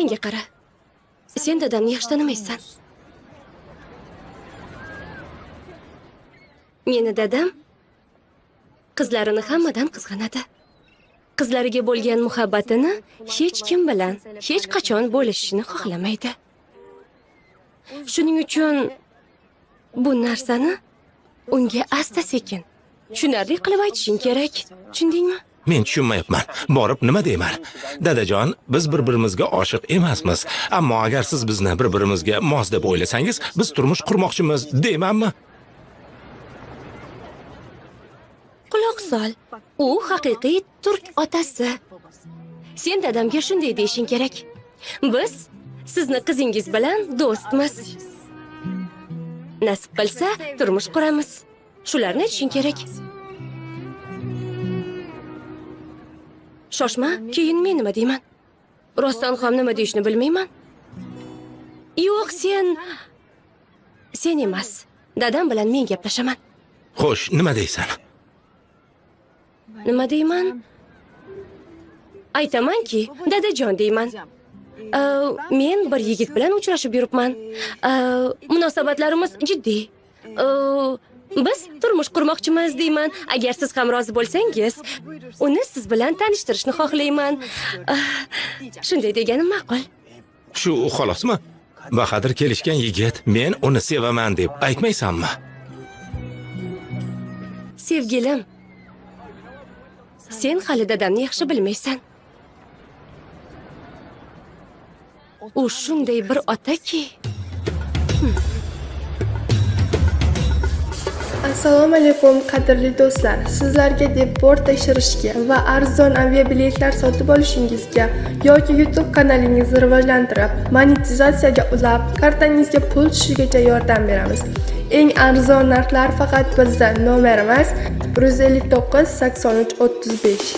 Menga qara. Sen dadamni yaxshi tanimaysan. Meni dadam qizlarini hammadan qizg'anadi. Qizlariga bo'lgan muhabbatini hech kim bilan hech qachon bo'lishishni xohlamaydi. Shuning uchun bu narsani unga asta-sekin tushunarli qilib aytishing kerak. Tushundingmi? Men tushunmayapman. Borib nima deyman? Dadajon, biz bir-birimizga oshiq emasmiz. Ammo agar siz bizni bir-birimizga mos deb o'ylasangiz, biz turmush qurmoqchimiz deymanmi? Quloq sol. U haqiqiy turk otasi. Sen dadamga shunday deyishing kerak. Biz sizni qizingiz bilan do'stmiz. Nasib qilsa, turmush quramiz. Shularni aytishing kerak. Shoshma, keyin men nima deyman? Rostdan ham nima deyishni bilmayman. Yo'q, sen emas. Dadam bilan men gaplashaman. Xo'sh, nima deysan? Nima deyman? Aytamanki, dadajon deyman. Men bir yigit bilan uchrashib yuribman. Munosabatlarimiz jiddiy. Biz turmush qurmoqchimiz deyman. Agar siz ham rozi bo'lsangiz, uni siz bilan tanishtirishni xohlayman. Shunday deganim ma'qul. Shu xolosmi? Bahadir kelishgan yigit, men uni sevaman deb aytmaysanmi? Sevgilim, sen hali dadamni yaxshi bilmaysan. U shunday bir otaki. Assalomu alaykum qadrli do'stlar. Sizlarga deb bort tekshirishga va arzon aviabiletlar sotib olishingizga yoki YouTube kanalingizni rivojlantirib, monetizatsiyaga ulab, kartangizga pul tushishigacha yordam beramiz. Eng arzon narxlar faqat bizda. Nomerimiz 159 83 35.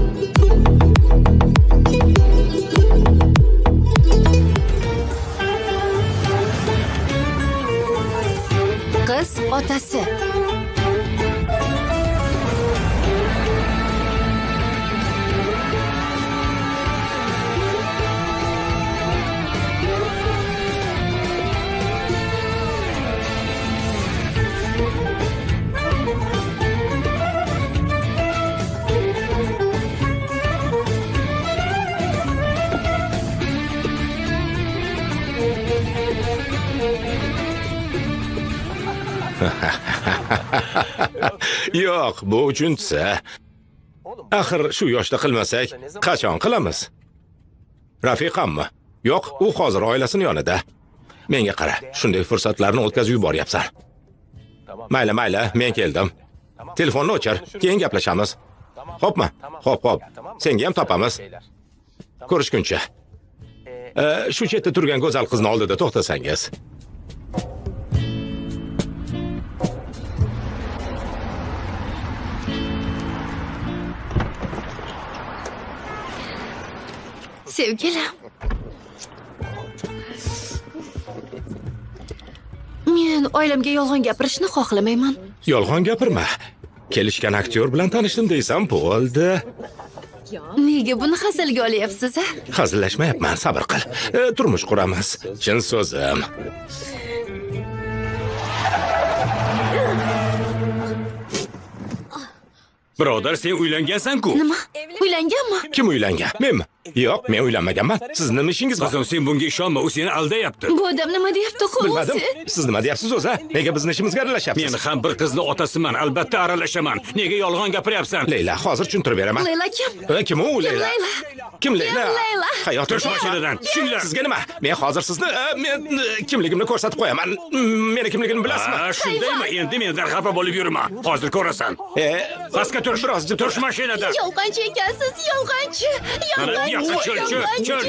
Qiz otasi. Yo'q, bu uchinchisi. Axir shu yoshda qilmasak, qachon qilamiz? Rafiqammi? Yo'q, u hozir oilasini yonida. Menga qara, shunday fursatlarni o'tkazib yuboryapsan. Mayli, men keldim. Telefonni o'chir, keyin gaplashamiz. Xo'pmi? Xo'p. Senga ham topamiz. Ko'rishguncha. Shu chetda turgan go'zal qizni oldida to'xtasangiz. Sevgilim. Men oilamga yolg'on gapirishni xohlamayman. Yolg'on gapirma. Kelishgan aktyor bilan tanishdim deysan, bo'ldi. Nega buni hazilga olyapsiz, a? Hazillashmayapman, sabr qil. Turmush quramiz. Chin so'zim. Birodar, sen uylangansan-ku. Nima? Uylanganmi? Kim uylangan? Menmi? Yo'q, men uylanmaganman. Siz nima ishingiz bor? Qizim, sen bunga ishonma, u seni aldayapti. Bu odam nima deyapti, xo'p? Bilmadim. Siz nima deyapsiz o'zi? Nega bizni ishimizga aralashyapsiz? Men ham bir qizni otasiman, albatta aralashaman. Nega yolg'on gapiryapsan? Leyla, hozir tushuntirib beraman. Leyla kim? Kim u Leyla? Kim Leyla? Leyla. Hayotim mashinadan. Tushinglar. Sizga nima? Men hozir sizni kimligimni ko'rsatib qo'yaman. Meni kimligimni bilasizmi? Shundaymi? Endi mendan xafa bo'lib yurma. Hozir ko'rasan. Pastga tur. Biroz Tush mashinadan. Yolg'onchi ekansiz, yolg'onchi. Chol.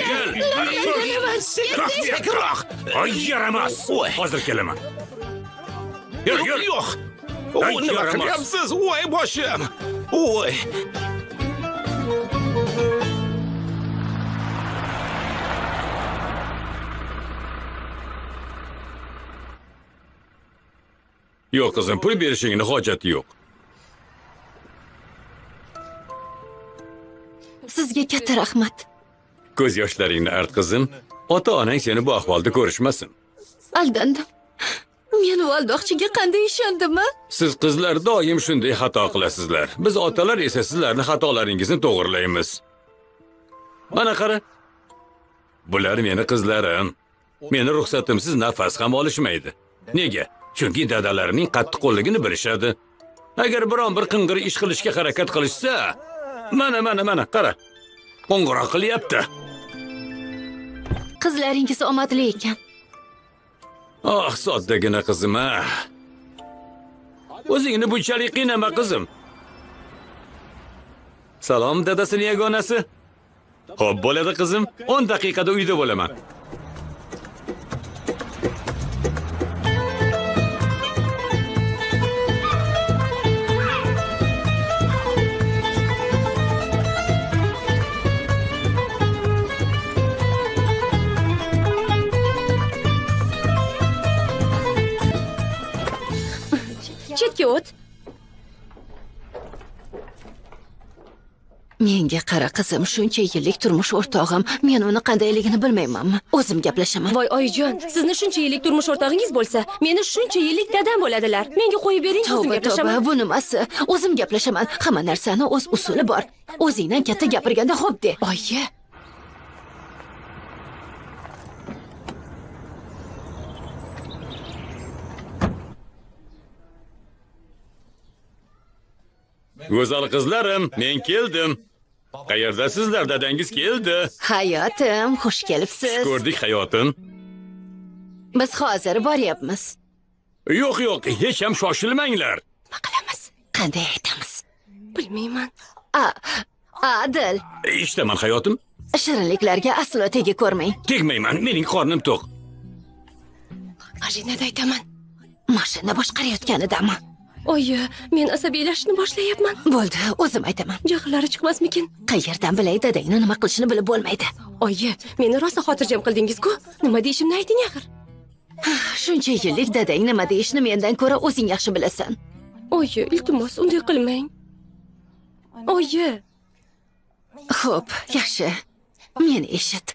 Ay, yaramas. Hozir kelaman. Yur. Yo'q. Nima qilyapsiz? Voy boshim. Voy. Yo'q qizim, pul berishingni hojati yo'q. Sizga katta rahmat. Ko'z yoshlaringni art qizim. Ota-onang seni bu ahvolda ko'rishmasin. Aldandim. Men u aldoqchiga qanday ishondim? Siz qizlar doim shunday xato qilasizlar. Biz otalar esa sizlarni xatolaringizni to'g'rilaymiz. Mana qara. Bular meni qizlarim. Meni ruxsatimsiz nafas ham olishmaydi. Nega? Chunki dadalarining qattiqqo'lligini bilishadi. Agar biron bir qing'ir ish qilishga harakat qilishsa, mana qara. Qo'ng'iroq qilyapti. Qizlaringiz omadli ekan. Oh, soddagina qizim a. O'zingni bunchalik qiynama qizim. Salom dadasining yagonasi. Xo'p bo'ladi qizim, 10 daqiqada uyda bo'laman. Chetga o't. Menga qara qizim, shuncha yillik turmush o'rtog'im. Men uni qandayligini bilmaymanmi? O'zim gaplashaman. Voy oyijon, sizni shuncha yillik turmush o'rtog'ingiz bo'lsa, meni shuncha yillik dadam bo'ladilar. Menga qo'yib bering, o'zim gaplashaman. Bu nimasi? O'zim gaplashaman. Hamma narsani o'z usuli bor. O'zingdan katta gapirganda xo'p de. Oyi. Go'zal qizlarim, men keldim. Qayerdasizlar? Dadangiz keldi. Hayotim, xush kelibsiz. Ko'rdik hayotim. Biz hozir boryapmiz. Yo'q, hech ham shoshilmanglar. Nima qilamiz? Qanday aytamiz? Bilmayman. Adil. Ishdaman hayotim. Shirinliklarga aslo tegi ko'rmang. Tegmayman, mening qornim to'q. Mashinada aytaman. Mashina boshqarayotganidami? Oyi, men asabiylashishni boshlayapman. Bo'ldi, o'zim aytaman. Jahllari chiqmasmikin? Qayerdan bilay, dadangni nima qilishini bilib bo'lmaydi. Oyi, meni rosa xotirjam qildingiz-ku. Nima deyishimni ayting axir. Shuncha yillik dadang nima deyishni mendan ko'ra o'zing yaxshi bilasan. Oyi, iltimos, unday qilmang. Oyi. Xo'p, yaxshi. Meni eshit.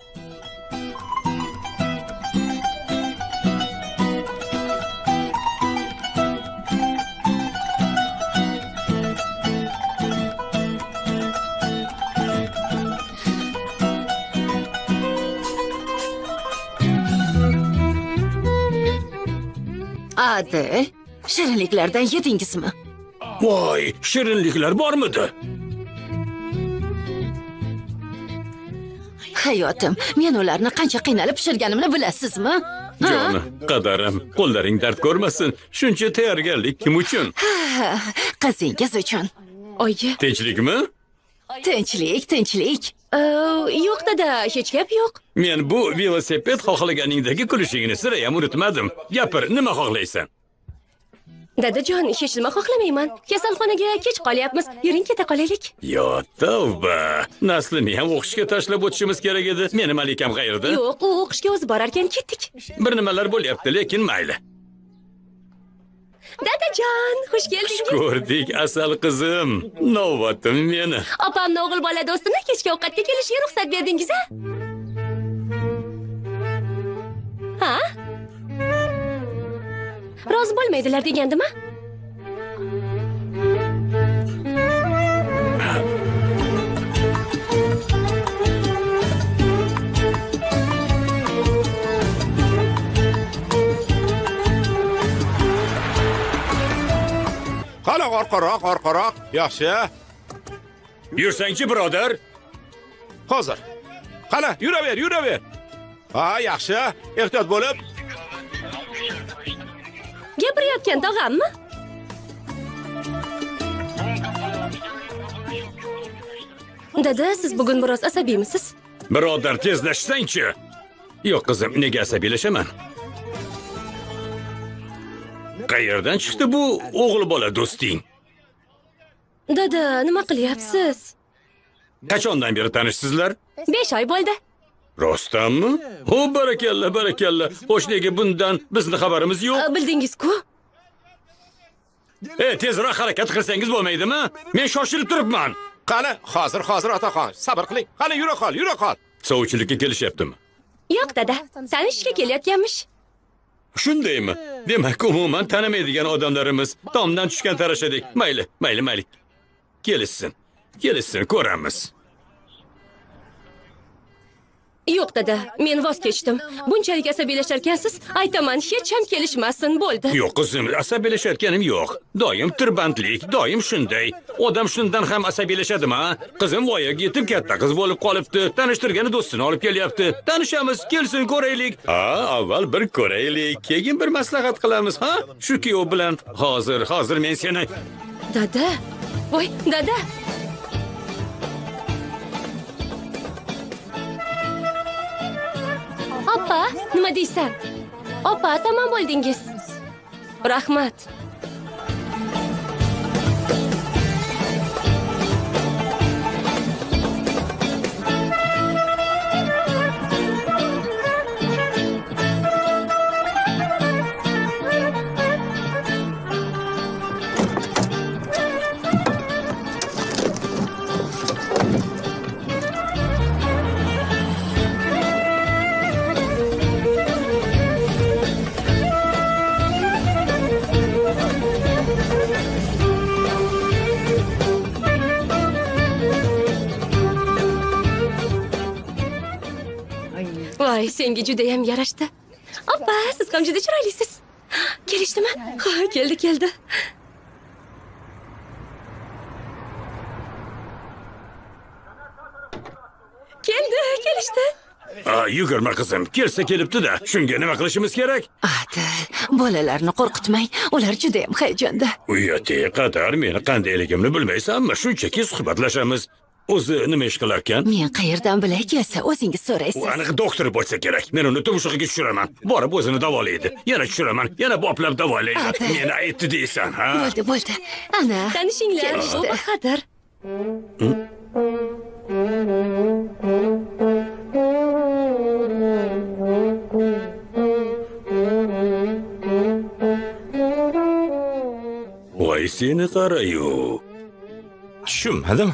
Adil, shirinliklardan yedingizmi? Voy, shirinliklar bormidi? Hayotim, men ularni qancha qiynalib pishirganimni bilasizmi? Joni, qadarim, qo'llaring dard ko'rmasin. Shuncha tayyorgarlik kim uchun? Qizingiz uchun. Oyi. Tinchlikmi? Tinchlik. Yo'q dada, hech gap yo'q. Men bu velosiped xohlaganingdagi kulishingni sira ham unutmadim. Gapir, nima xohlaysan? Dadajon, hech nima xohlamayman. Kasalxonaga kech qolyapmiz. Yuring keta qolaylik. Yo, tavba. Naslini ham o'qishga tashlab o'tishimiz kerak edi. Meni malikam qayerda? Yo'q, u o'qishga o'zi borar ekan, ketdik. Bir nimalar bo'lyapti, lekin mayli. Dadajon, xush keldingiz. Ko'rdik, asal qizim. Navbatim meni. Opamni o'g'il bola do'stini kechki ovqatga kelishiga ruxsat berdingiz-a? Ha? Rozi bo'lmaydilar degandimi? Qala orqaroq. Yaxshi. Yursangchi, birodar. Hozir. Qala, yuraver. Ha, yaxshi. Ehtiyot bo'lib. Gapirayotgan tog'ammi? Dada, siz bugun biroz asabiymisiz? Birodar, tezlashsangchi. Yo'q qizim, nega asabiylashaman? Qayerdan chiqdi bu o'g'il bola do'sting? Dada, nima qilyapsiz? Qachondan beri tanishsizlar? 5 oy bo'ldi. Rostdanmi? O, barakalla. Xo'sh, nega bundan bizni xabarimiz yo'q? Bildingiz-ku? Tezroq harakat qilsangiz bo'lmaydimi? Men shoshilib turibman. Qani, hozir otaxon, sabr qiling. Qani, yura qol. Sovchilikka kelishyaptimi? Yo'q, dada. Tanishishga kelayotganmish. Shundaymi? Demak, umuman tanimaydigan odamlarimiz tomdan tushgan tarashadek. Mayli. Kelishsin, ko'ramiz. Yo'q, dada. Men voz kechdim. Bunchalik asabiylashar-ekansiz, aytaman, hech ham kelishmasin, bo'ldi. Yo'q, qizim, asabiylashayotganim yo'q. Doim tirbandlik, doim shunday. Odam shundan ham asabiylashadimi? Qizim voyaga yetib katta qiz bo'lib qolibdi. Tanishtirgani do'stini olib kelyapti. Tanishamiz, kelsin ko'raylik. Avval bir ko'raylik, keyin bir maslahat qilamiz, ha? Shu kuyov bilan hozir men seni. Dada. Voy, dada. Opa, nima deysan? Opa, tamom bo'ldingiz. Rahmat. Voy, senga juda ham yarashdi. Oppa, siz ham juda chiroylisiz. Kelishdimi? Ha, keldi. Kelishdi. Yugurma qizim, kelsa kelibdi-da. Shunga nima qilishimiz kerak? Adil, bolalarni qo'rqitmang. Ular juda ham hayajonda. Uyatga qadar meni qandayligimni bilmaysanmi? Shunchaki suhbatlashamiz. O'zi nima ish qilarkan? Men qayerdan bilay, kelsa o'zingiz so'raysiz. U aniq doktor bo'lsa kerak. Men uni tumshug'iga tushiraman. Borib o'zini davolaydi. Yana tushiraman. Yana boplab davolaydi. Meni aytdi deysan, ha? Bo'ldi. Ana, Tanishinglar, u bahadir. Voy seni qarayu. Tushunmadim.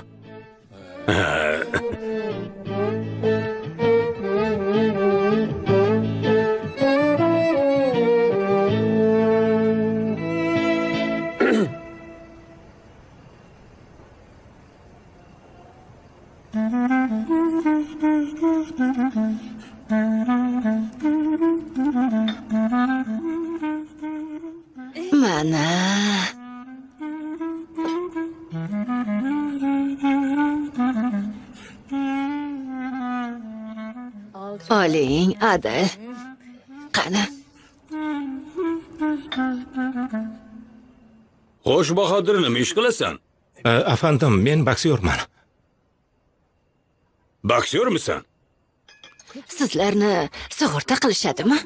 Mana. Oling, Adil. Qani. Xo'sh, Bahodir, nima ish qilasan? Afandim, men boksyorman. Boksyormisan? Sizlarni sug'urta qilishadimi?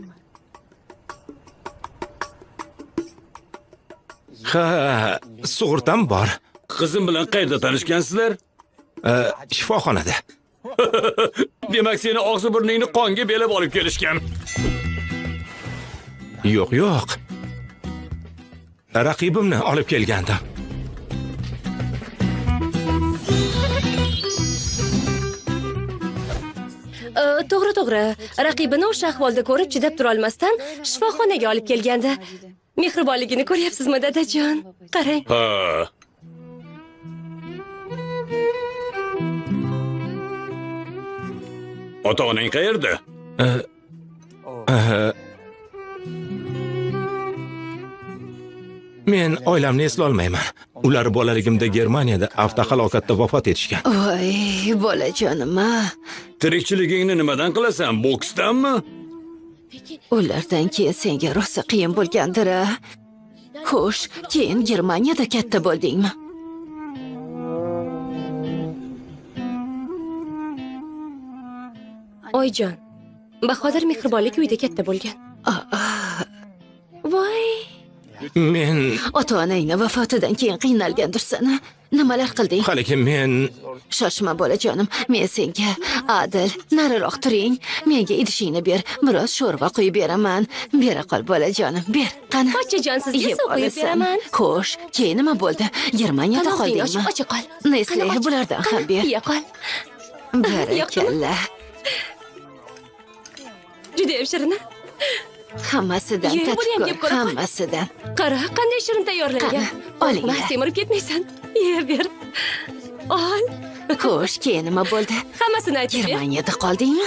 Ha, sug'urtam bor. Qizim bilan qayerda tanishgansizlar? Shifoxonada. Demak, seni og'zi burningni qonga belab olib kelishgan. Yo'q. Raqibimni olib kelgandim. To'g'ri. Raqibini o'sha ahvolda ko'rib chidab tura olmasdan shifoxonaga olib kelgandi. Mehribonligini ko'ryapsizmi, dadajon? Qarang. Ha. Ota-onang qayerda? Men oilamni eslolmayman. Ular bolaligimda Germaniyada avtohalokatda vafot etishgan. Voy, bolajonim-a. Tirikchiligingni nimadan qilasan? Boksdanmi? Ulardan keyin senga rosa qiyin bo'lgandir-a. Xo'sh, keyin Germaniyada katta bo'ldingmi? Oyjon, Bahodir mehribonlik uyida katta bo'lgan. Voy. Men Ota-onangni vafotidan keyin qiynalgandirsan-a? Nimalar qilding? halikim men Shoshma bolajonim, men senga Adil, nariroq turing. Menga idishingni ber, biroz sho'rva quyib beraman. Bera qol bolajonim, ber. Qani? Pochajon, sizga suv quyib beraman. Xo'sh, keyin nima bo'ldi? Germaniyada qoldingmi? Ocha qol. Nesli, bulardan ham ber. Yeya qol. Barakalla. Juda ham shirin. Hammasidan Ye, buni ham yeb tatib ko'r, ko'raman. hammasidan. Qara, qanday shirin tayyorlangan. Qani, olinglar. Qo'rqma, semirib ketmaysan. Ye ber. Ol. Xo'sh, keyin nima bo'ldi? Hammasini aytib ber. Germaniyada qoldingmi?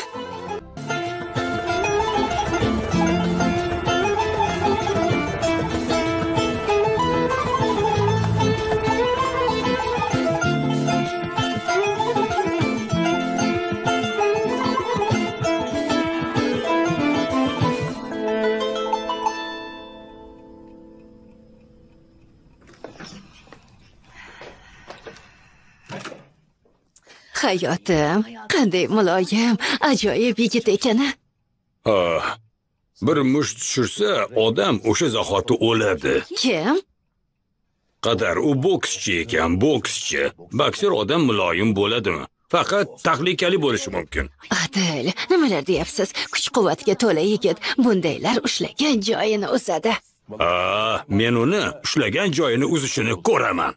Hayotim, qanday muloyim, ajoyib yigit ekan-a. Ha. Bir musht tushirsa, odam o'sha zahoti o'ladi. Kim? Qadar u bokschi ekan, bokschi. Boksер odam muloyim bo'ladimi? Faqat tahlikali bo'lishi mumkin. Adil, nimalar deyapsiz? Kuch-quvvatga to'la yigit, bundaylar ushlagan joyini uzadi. Men uni ushlagan joyini uzishini ko'raman.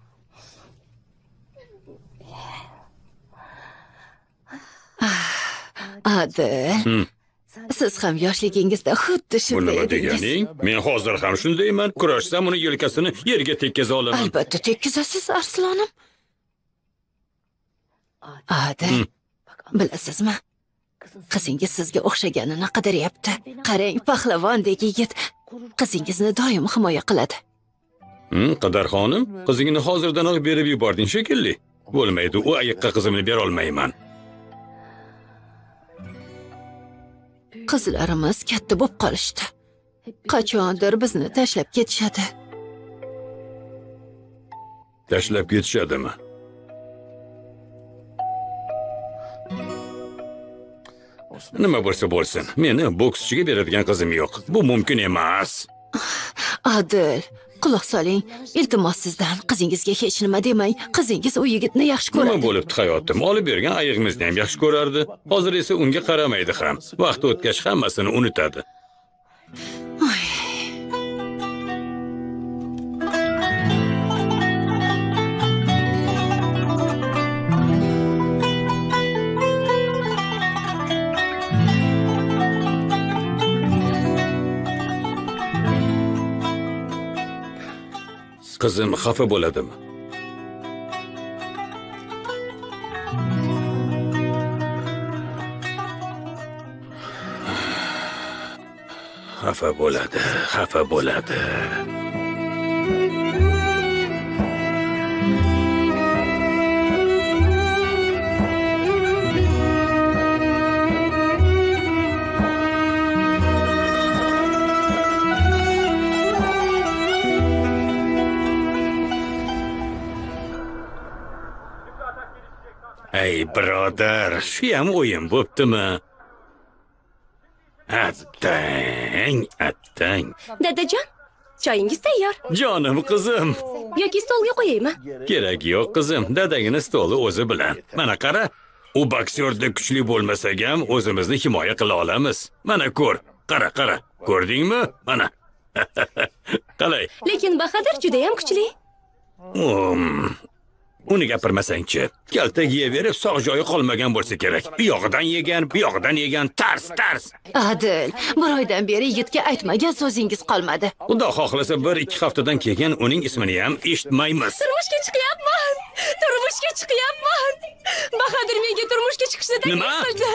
Adil, siz ham yoshligingizda xuddi Bu shunday nima edingiz. deganing? Men hozir ham shundayman. Kurashsam uni yelkasini yerga tekkaza olaman. Albatta tekkizasiz, arslonim. Adil, bilasizmi? Qizingiz sizga o'xshaganini qidiryapti. Qarang, pahlavondek yigit qizingizni doim himoya qiladi. Qadar xonim, qizingni hozirdanoq berib yubording shekilli. Bo'lmaydi, u ayiqqa qizimni bera olmayman. Qizlarimiz katta bo'lib qolishdi. Qachondir bizni tashlab ketishadi. Tashlab ketishadimi? Nima bo'lsa bo'lsin, meni bokschiga beradigan qizim yo'q. Bu mumkin emas. Adil, quloq soling. Iltimos sizdan qizingizga hech nima demang. Qizingiz u yigitni yaxshi Nima ko'radi. bo'libdi hayotim? Olib bergan ayiqimizni ham yaxshi ko'rardi. Hozir esa unga qaramaydi ham. Vaqt o'tgach hammasini unutadi. Qizim xafa bo'ladimi? Xafa bo'ladi, xafa bo'ladi. Ey birodar, shu ham o'yin bo'ptimi? Attang. Dadajon, choyingiz tayyor. Jonim qizim. Yoki stolga qo'yaymi? Kerak yo'q qizim, dadagini stoli o'zi bilan. Mana qara, u boksyorda kuchli bo'lmasak ham o'zimizni himoya qila olamiz. Mana ko'r, qara. Ko'rdingmi? Mana. Qalay? Lekin Bahodir juda ham kuchli. Uni gapirmasang-chi. Kaltak yeyaverib, sog' joyi qolmagan bo'lsa kerak. Bu yog'idan yegan, tars. Adil, bir oydan beri yigitga aytmagan so'zingiz qolmadi. Xudo xohlasa 1-2 haftadan keyin uning ismini ham eshitmaymiz. Turmushga chiqyapman. Bahodir menga turmushga chiqishni taklif Nima? qildi.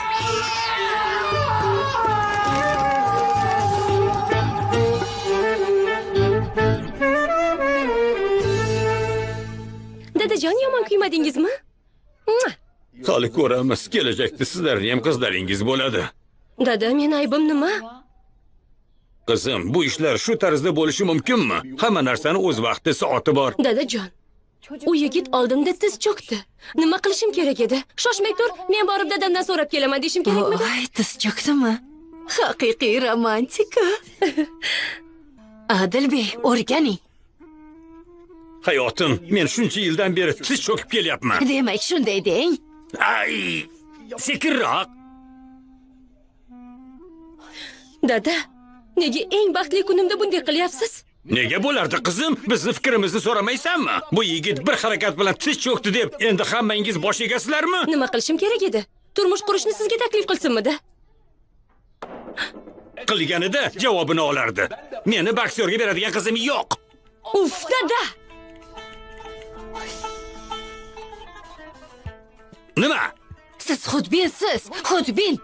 Dadajon, yomon kuymadingizmi? Hali ko'ramiz, kelajakda sizlarning ham qizlaringiz bo'ladi. Dada, men aybim nima? Qizim, bu ishlar shu tarzda bo'lishi mumkinmi? Hamma narsani o'z vaqti, soati bor. Dadajon, u yigit oldimda tiz cho'kdi. Nima qilishim kerak edi? Shoshmay tur, men borib dadamdan so'rab kelaman deshim kerakmidi? Voy, tiz cho'kdimi? Haqiqiy romantika. Adilbek, o'rganing. Hayotim, men shuncha yildan beri tiz cho'kib kelyapman. Demak, shunday deng. Ay, sekinroq. Dada, nega eng baxtli kunimda bunday qilyapsiz? Nega bo'lardi qizim? Bizni fikrimizni so'ramaysanmi? Bu yigit bir harakat bilan tiz cho'kdi deb, endi hammangiz bosh egasizlarmi? Nima qilishim kerak edi? Turmush qurishni sizga taklif qilsinmidi? qilganida javobini olardi. Meni boksyorga beradigan qizim yo'q. Uf, dada. Nima? Siz xudbinsiz, xudbin.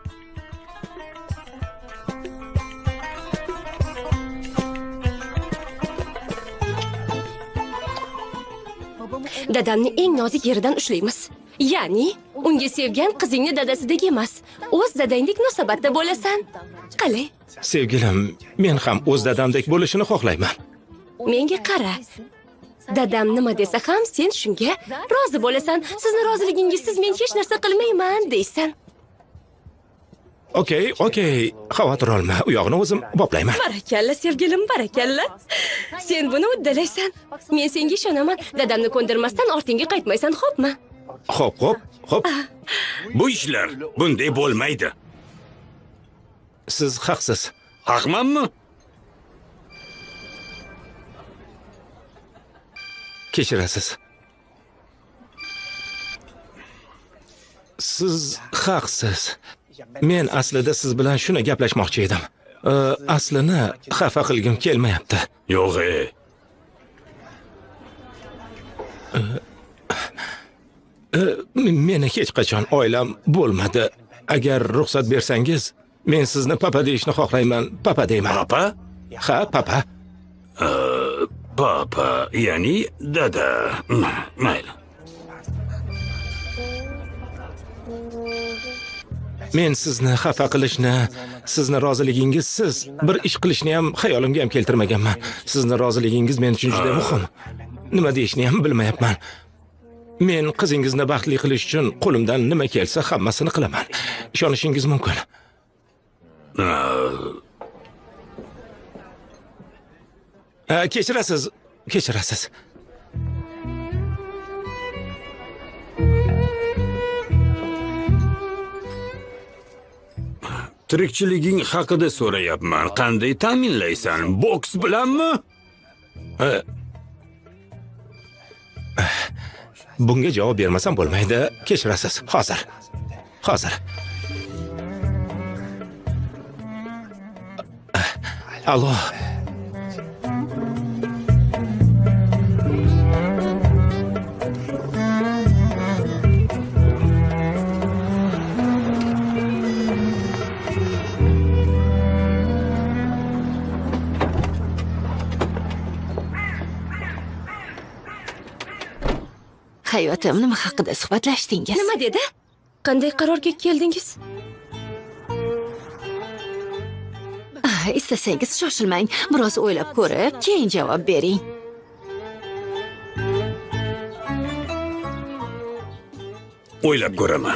Dadamni eng nozik yeridan ushlaymiz. Ya'ni, unga sevgan qizingni dadasidek emas, o'z dadangdek munosabatda bo'lasan. Qalay? Sevgilim, men ham o'z dadamdek bo'lishini xohlayman. Menga qara. Dadam nima desa ham sen shunga rozi bo'lasan. Sizni roziligingizsiz men hech narsa qilmayman deysan. Okey, xavotir olma. U yog'ini o'zim boplayman. Barakalla sevgilim, barakalla. Sen buni uddalaysan. Men senga ishonaman. Dadamni ko'ndirmasdan ortingga qaytmaysan, xo'pmi? Xo'p. Bu ishlar bunday bo'lmaydi. Siz haqsiz. Haqmanmi? Kechirasiz. Siz haqsiz. Men aslida siz bilan shuni gaplashmoqchi edim. Aslini xafa qilgim kelmayapti. Yo'q. Meni hech qachon oilam bo'lmadi. Agar ruxsat bersangiz, men sizni papa deyishni xohlayman. Papa deyman. Papa? Ha, papa. Papa, ya'ni dada. Mayli. Men sizni xafa qilishni, sizni roziligingizsiz bir ish qilishni ham xayolimga ham keltirmaganman. Sizni roziligingiz men uchun juda muhim. Nima deyishni ham bilmayapman. Men qizingizni baxtli qilish uchun qo'limdan nima kelsa hammasini qilaman. Ishonishingiz mumkin. Kechirasiz. Tirikchiliging haqida so'rayapman. Qanday ta'minlaysan? Boks bilanmi? Bunga javob bermasam bo'lmaydi. Kechirasiz. Hozir. Allo. Hayotim, nima haqida suhbatlashdingiz? Nima dedi? Qanday qarorga keldingiz? Istasangiz shoshilmang, biroz o'ylab ko'rib, keyin javob bering. O'ylab ko'raman.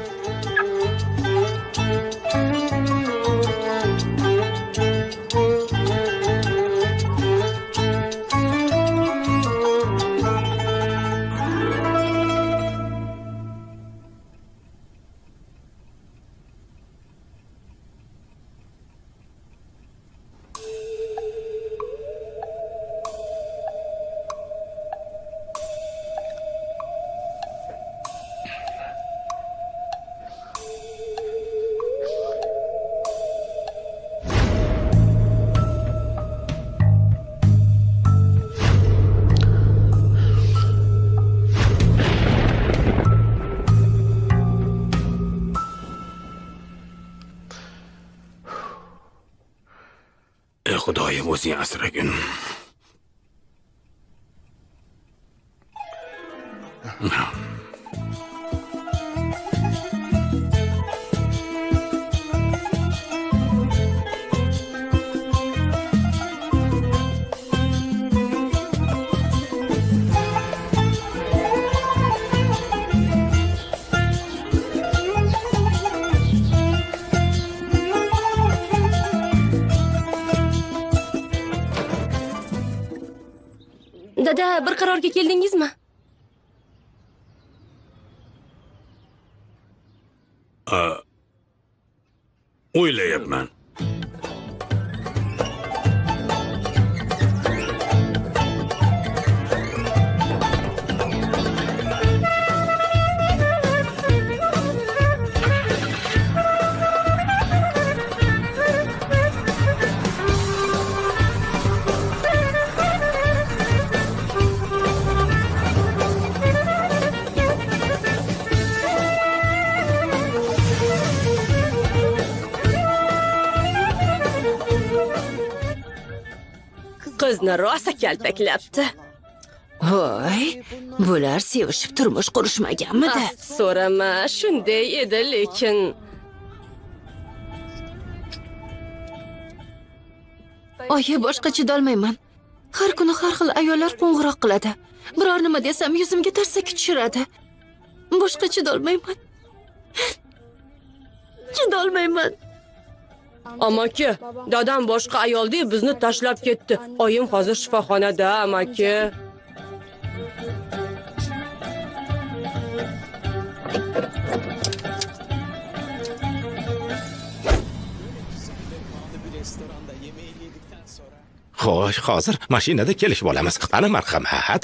Xudoyim o'zing asragin. Dada, bir qarorga keldingizmi? O'ylayapman. qizni rosa kaltaklabdi. Voy, bular sevishib turmush qurishmaganmidi? So'rama, shunday edi lekin Oyi, boshqa chidolmayman. Har kuni har xil ayollar qo'ng'iroq qiladi. Biror nima desam yuzimga tarsaki tushiradi. Boshqa chidolmayman. Chidolmayman. Amaki, dadam boshqa ayol deb bizni tashlab ketdi. Oyim hozir shifoxonada, amaki. Xo'sh, hozir mashinada kelishib olamiz. Qani marhamat.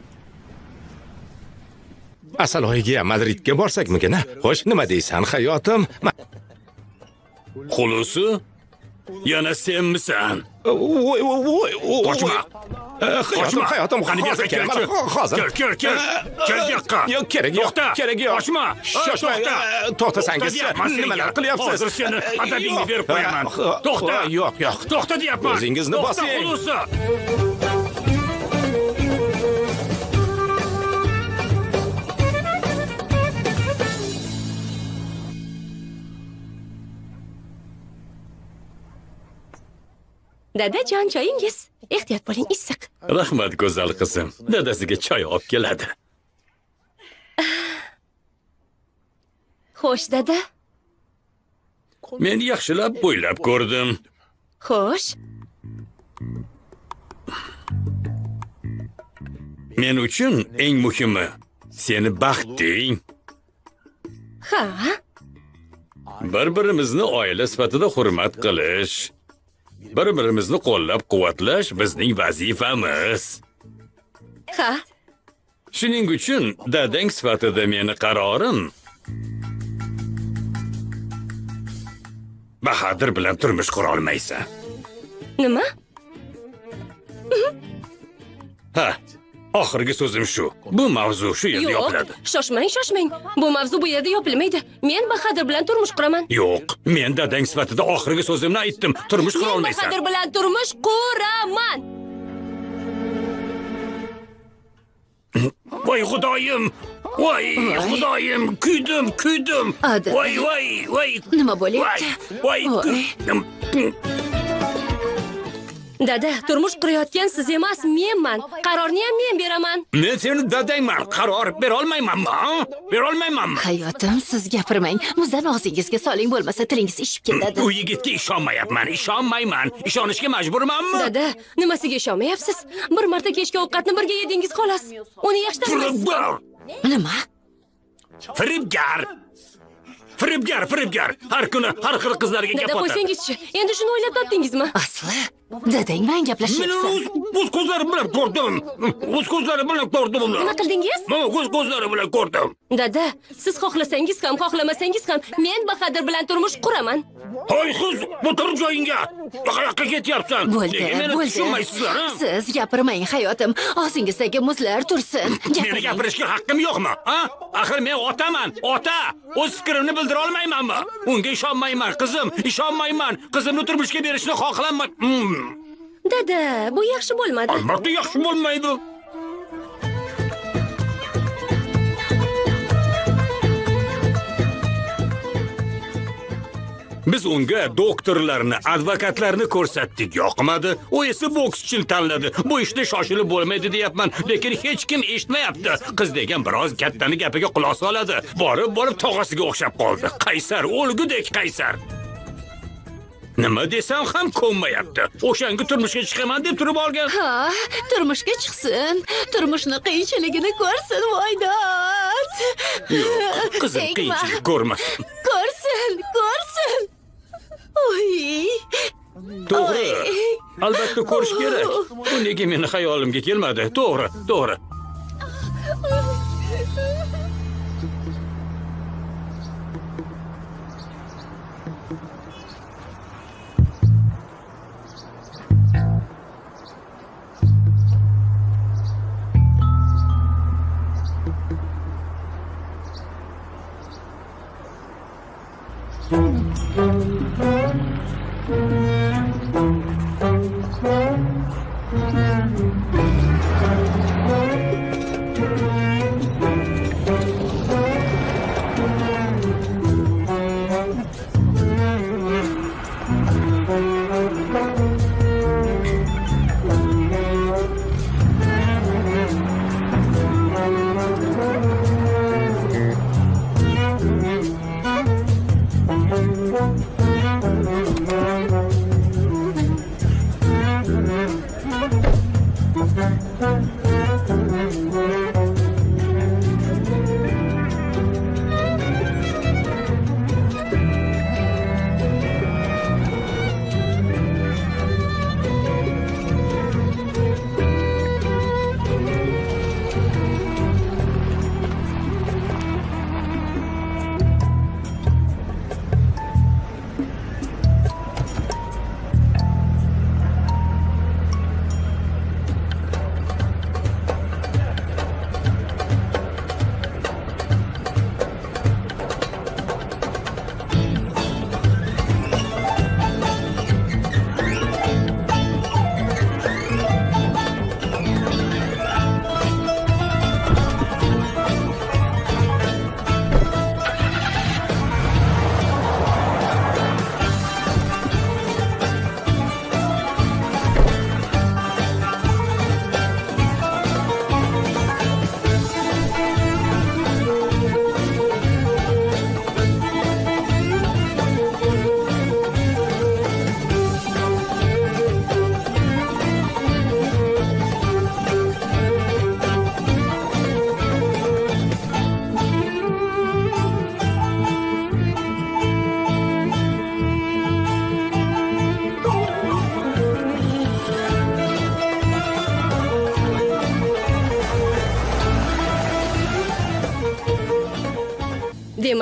Asaloyiga Madridga borsakmigina? Xo'sh, nima deysan, hayotim? Xulusi? Yana senmisan? Voy, voy, voy. Qochma. Hayotim, qani hozir kel. hozir. Kel. Kel yoqqa. Yo'q, kerak yo'q. To'xta. Kerak yo'q. Qochma. Shoshmang. To'xtasangiz, nimalar qilyapsiz? Hozir seni adabingni berib qo'yaman. To'xta. Yo'q. To'xta deyapman. O'zingizni bosing. Xulusi. Dadajon, choyingiz. Ehtiyot bo'ling, issiq. Rahmat go'zal qizim. Dadasiga choy olib keladi. Xo'sh, dada. Men yaxshilab bo'ylab ko'rdim. Xo'sh. Men uchun eng muhimi seni baxting. Ha? Bir-birimizni oila sifatida hurmat qilish, bir-birimizni qo'llab-quvvatlash bizning vazifamiz. Ha? Shuning uchun dadang sifatida meni qarorim Bahadir bilan turmush qura olmaysan. Nima? Ha, oxirgi so'zim shu. Bu mavzu shu yerda yopiladi. Shoshmang. Bu mavzu bu yerda yopilmaydi. Men Bahadir bilan turmush quraman. Yo'q, men dadang sifatida oxirgi so'zimni aytdim. Turmush qura Men olmaysan. Bahadir bilan turmush quraman. Voy xudoyim! Voy xudoyim, kuydim. Adil. Voy. Nima bo'lyapti? Voy. Dada, turmush qurayotgan siz emas, menman. Qarorni ham men beraman. Men seni dadangman, qaror bera olmaymanmi? Bera olmaymanmi? Hayotim, siz gapirmang. Muzdan og'zingizga soling, bo'lmasa tilingiz ishib ketadi. U yigitga ishonmayman. Ishonishga majburmanmi? Dada, nimasiga ishonmayapsiz? Bir marta kechki ovqatni birga yedingiz xolos. Uni yaxshi taniysiz. Nima? Firibgar. Har kuni har xil qizlarga Dada, gap otadi. qo'ysangizchi. Endi shuni o'ylab topdingizmi? Asli, dadang bilan Men gaplashyapsan. o'z ko'zlarim bilan ko'rdim. Nima qildingiz? Men o'z ko'zlarim bilan ko'rdim. Dada, siz xohlasangiz ham, xohlamasangiz ham men Bahadir bilan turmush quraman. Hoy qiz, o'tirib joyingga. Qayoqqa ketyapsan? Bo'ldi. Tushunmaysizlar, ha? Siz gapirmang, hayotim. Og'zingizdagi muzlar tursin. Meni gapirishga haqqim yo'qmi? Ha? Axir men otaman. Ota. O'z fikrimni bildira olmaymanmi? Unga ishonmayman, qizim. Ishonmayman. Qizimni turmushga berishni xohlamayman. Dada, bu yaxshi bo'lmadi. Albatta yaxshi bo'lmaydi. Biz unga doktorlarni, advokatlarni ko'rsatdik, yoqmadi. U esa bokschini tanladi. Bu ishda shoshilib bo'lmaydi deyapman, lekin hech kim eshitmayapti. Qiz degan biroz kattani gapiga quloq soladi. Borib tog'asiga o'xshab qoldi. Qaysar, o'lgudek qaysar. Nima desam ham ko'nmayapti. O'shanga turmushga chiqaman deb turib olgan. Ha, turmushga chiqsin. Turmushni qiyinchiligini ko'rsin, voydod. Yo'q, qizim qiyinchilik ko'rmasin. Ko'rsin. Oy. To'g'ri. Albatta ko'rish kerak. Bu nega meni xayolimga kelmadi? To'g'ri.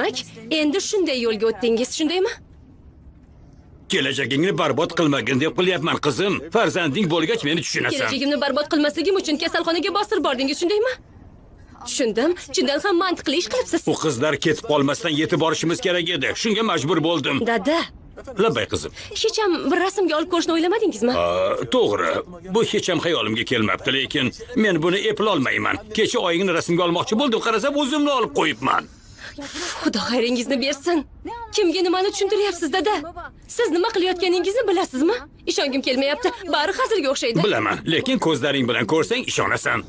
Demak, endi shunday yo'lga o'tdingiz, shundaymi? Kelajagingni barbod qilmagin deb qilyapman, qizim. Farzanding bo'lgach meni tushunasan. Kelajagimni barbod qilmasligim uchun kasalxonaga bostirib bordingiz, shundaymi? Tushundim. Chindan ham mantiqli ish qilibsiz. Bu qizlar ketib qolmasdan yetib borishimiz kerak edi. Shunga majbur bo'ldim. Dada, Labbay qizim. hech ham bir rasmga olib ko'rishni o'ylamadingizmi? To'g'ri. Bu hech ham xayolimga kelmabdi, lekin men buni eplolmayman. Kecha oyingni rasmga olmoqchi bo'ldim, qarasam o'zimni olib qo'yibman. Xudo xayringizni bersin. Kimga nimani tushuntiryapsiz, dada? Siz nima qilayotganingizni bilasizmi? Ishongim kelmayapti. Bari hazilga o'xshaydi. Bilaman, lekin ko'zlaring bilan ko'rsang ishonasan.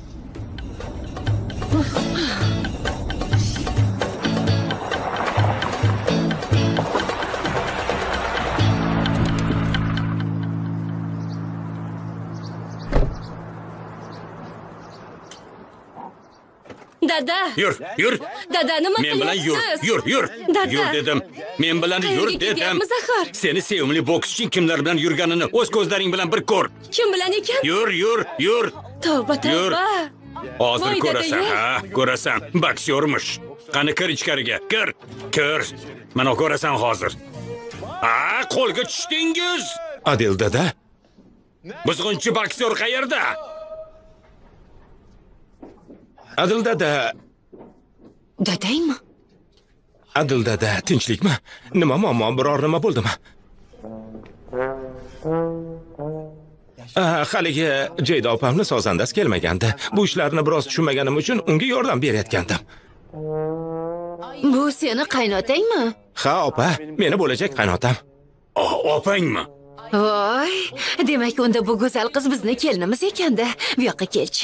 Dada. Yur, yur. Dada, nima Men bilan yur, qilyapsiz? yur. Dada. Yur dedim. Men bilan yur Qayerga dedim. ketyapmiz, axir? Seni sevimli bokschi kimlar bilan yurganini o'z ko'zlaring bilan bir ko'r. Kim bilan ekan? Yur. Tavba, tavba. Hozir Voy, ko'rasan, dada-ya. ha? Ko'rasan. Boksyormish. Qani kir ichkariga. Kir. Mana ko'rasan hozir. Qo'lga tushdingiz. Adil dada, Buzg'unchi boksyor qayerda? Adil dada, Dadangmi? Adil dada, tinchlikmi? Nima muammo, biror nima bo'ldimi? Haligi Jayda opamni sozandasi kelmagandi. Bu ishlarni biroz tushunmaganim uchun unga yordam berayotgandim. Bu seni qaynotangmi? Ha, opa, meni bo'lajak qaynotam. Opangmi? Voy, demak unda bu go'zal qiz bizni kelinimiz ekanda. Bu yoqqa kelchi.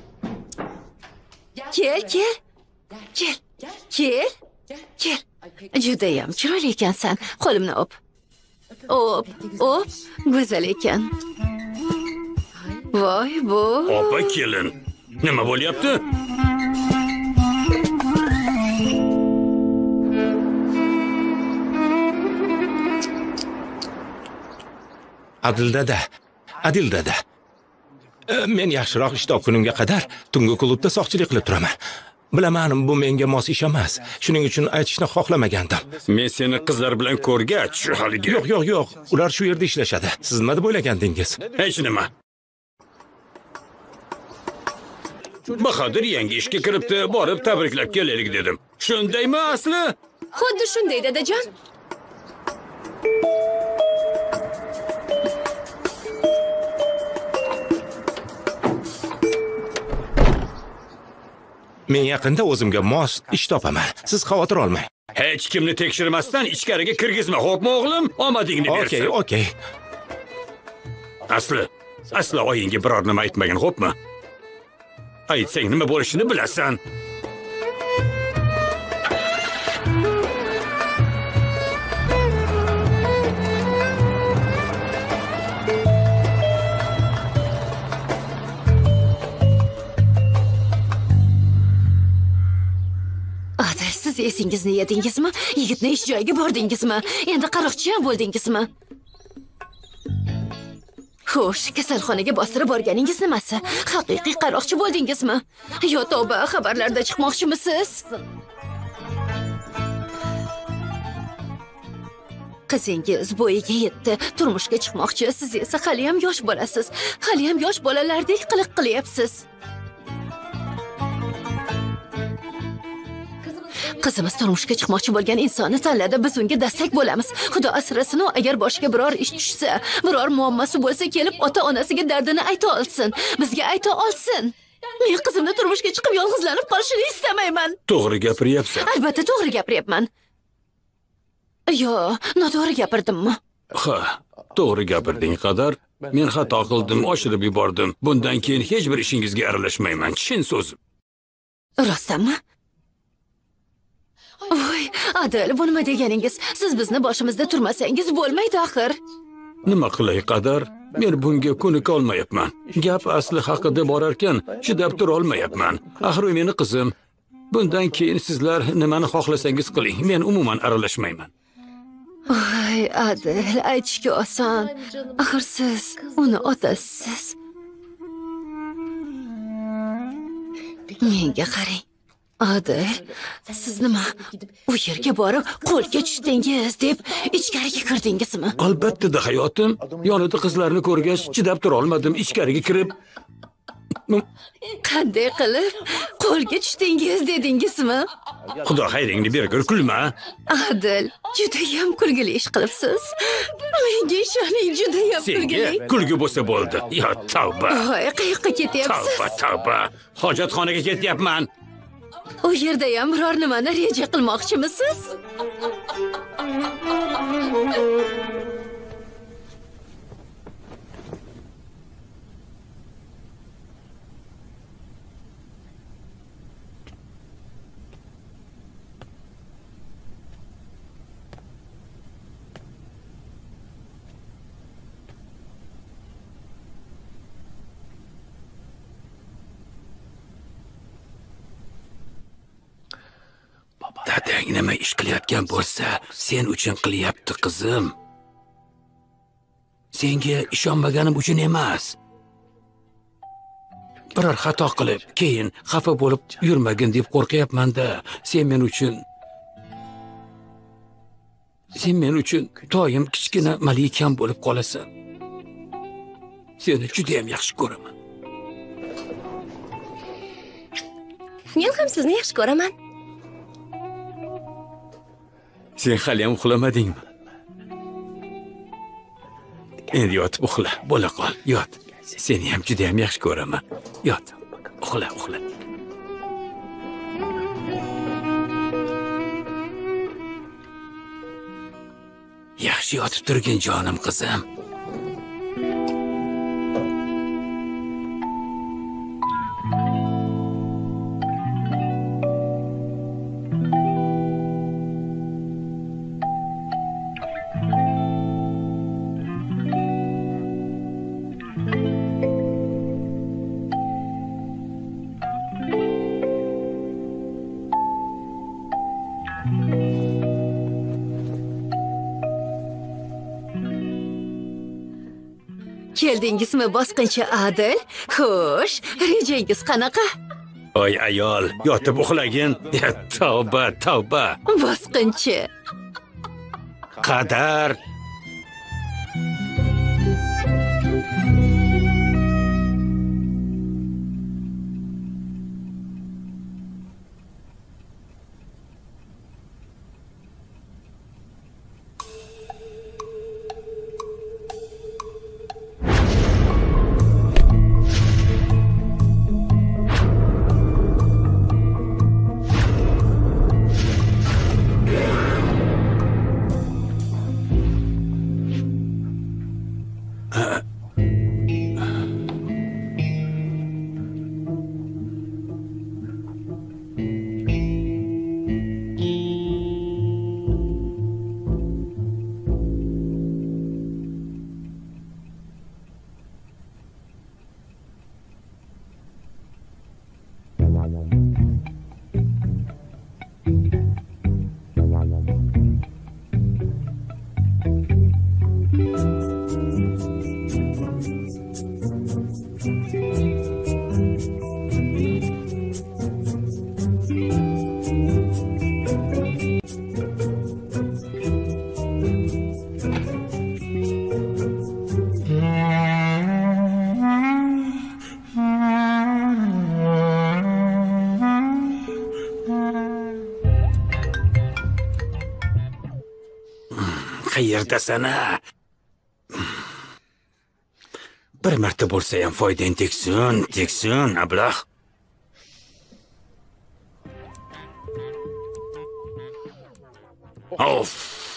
Kel. Judayam chiroyli ekansan. Qo'limni o'p. Go'zal ekan. Voy, bu. Opa kelin. Nima bo'lyapti? Adil dada. Men yaxshiroq ish topgunimga qadar tungi klubda soqchilik qilib turaman. Bilaman, bu menga mos ish emas. Shuning uchun aytishni xohlamagandim. Men seni qizlar bilan ko'rgach, haligi. Yo'q. Ular shu yerda ishlashadi. Siz nima deb o'ylagandingiz? Hech nima. Bahodir yangi ishga kiribdi, borib tabriklab kelaylik dedim. Shundaymi asli? Xuddi shunday, dadajon. Men yaqinda o'zimga mos ish topaman. Siz xavotir olmang. Hech kimni tekshirmasdan ichkariga kirgizma, xo'pmi o'g'lim? Omadingni bersin. Okey. Asli oyingga biror nima aytmagin, xo'pmi? Aytsang nima bo'lishini bilasan. Adil, siz esingizni yedingizmi? Yigitni ish joyiga bordingizmi? Endi qaroqchi ham bo'ldingizmi? Xo'sh, kasalxonaga bostirib borganingiz nimasi? Haqiqiy qaroqchi bo'ldingizmi? Yo tavba, xabarlarda chiqmoqchimisiz? Qizingiz bo'yiga yetdi, turmushga chiqmoqchi, siz esa hali ham yosh bolasiz. Hali ham yosh bolalardek qiliq qilyapsiz. Qizimiz turmushga chiqmoqchi bo'lgan insonni tanladi, biz unga dastak bo'lamiz. Xudo asrasin, u agar boshiga biror ish tushsa, biror muammosi bo'lsa, kelib ota-onasiga dardini ayta olsin, bizga ayta olsin. Men qizimni turmushga chiqib yolg'izlanib qolishini istamayman. To'g'ri gapiryapsan. Albatta to'g'ri gapiryapman. Yo, noto'g'ri gapirdimmi? Ha, to'g'ri gapirding qadar. Men xato qildim, oshirib yubordim. Bundan keyin hech bir ishingizga aralashmayman. Chin so'zim. Rostdanmi? Voy, Adil, bu nima deganingiz? Siz bizni boshimizda turmasangiz bo'lmaydi axir. Nima qilay qadar? Men bunga ko'nika olmayapman. Gap asli haqida borarkan, chidab tura olmayapman. Axir u meni qizim. Bundan keyin sizlar nimani xohlasangiz qiling. Men umuman aralashmayman. Voy, Adil, aytishga oson. Axir siz uni otasiz. Menga qarang. Adil, siz nima u yerga borib qo'lga tushdingiz deb ichkariga kirdingizmi? Albatta hayotim. Yonida qizlarni ko'rgach, chidab tura olmadim. Ichkariga kirib, Qanday qilib qo'lga tushdingiz dedingizmi? Xudo xayringni bergur, kulma. Adil, judayam kulgili ish qilibsiz. Menga ishoning, judayam Senga kulgili. kulgi bo'lsa bo'ldi. Yo, tavba. Voy, qayoqqa ketyapsiz? Tavba. Hojatxonaga ketyapman. U yerda ham biror nimani reja qilmoqchimisiz? Dadang nima ish qilayotgan bo'lsa, sen uchun qilyapti, qizim. Senga ishonmaganim uchun emas. Biror xato qilib, keyin xafa bo'lib yurmagin deb qo'rqyapman-da. Sen men uchun doim kichkina malikam bo'lib qolasan. Seni juda ham yaxshi ko'raman. Men ham sizni yaxshi ko'raman. Sen hali ham uxlamadingmi? Endi yotib uxla, bo'la qol, yot. Seni ham juda ham yaxshi ko'raman. Yot, uxla. Yaxshi yotib turgin, jonim qizim. Keldingizmi bosqinchi Adil? Xo'sh, rejangiz qanaqa? Oy ayol, yotib uxlagin. Tavba. Bosqinchi. Qadar. Qayerdasana? Bir marta bo'lsa ham foydang tegsin, ablah. Of.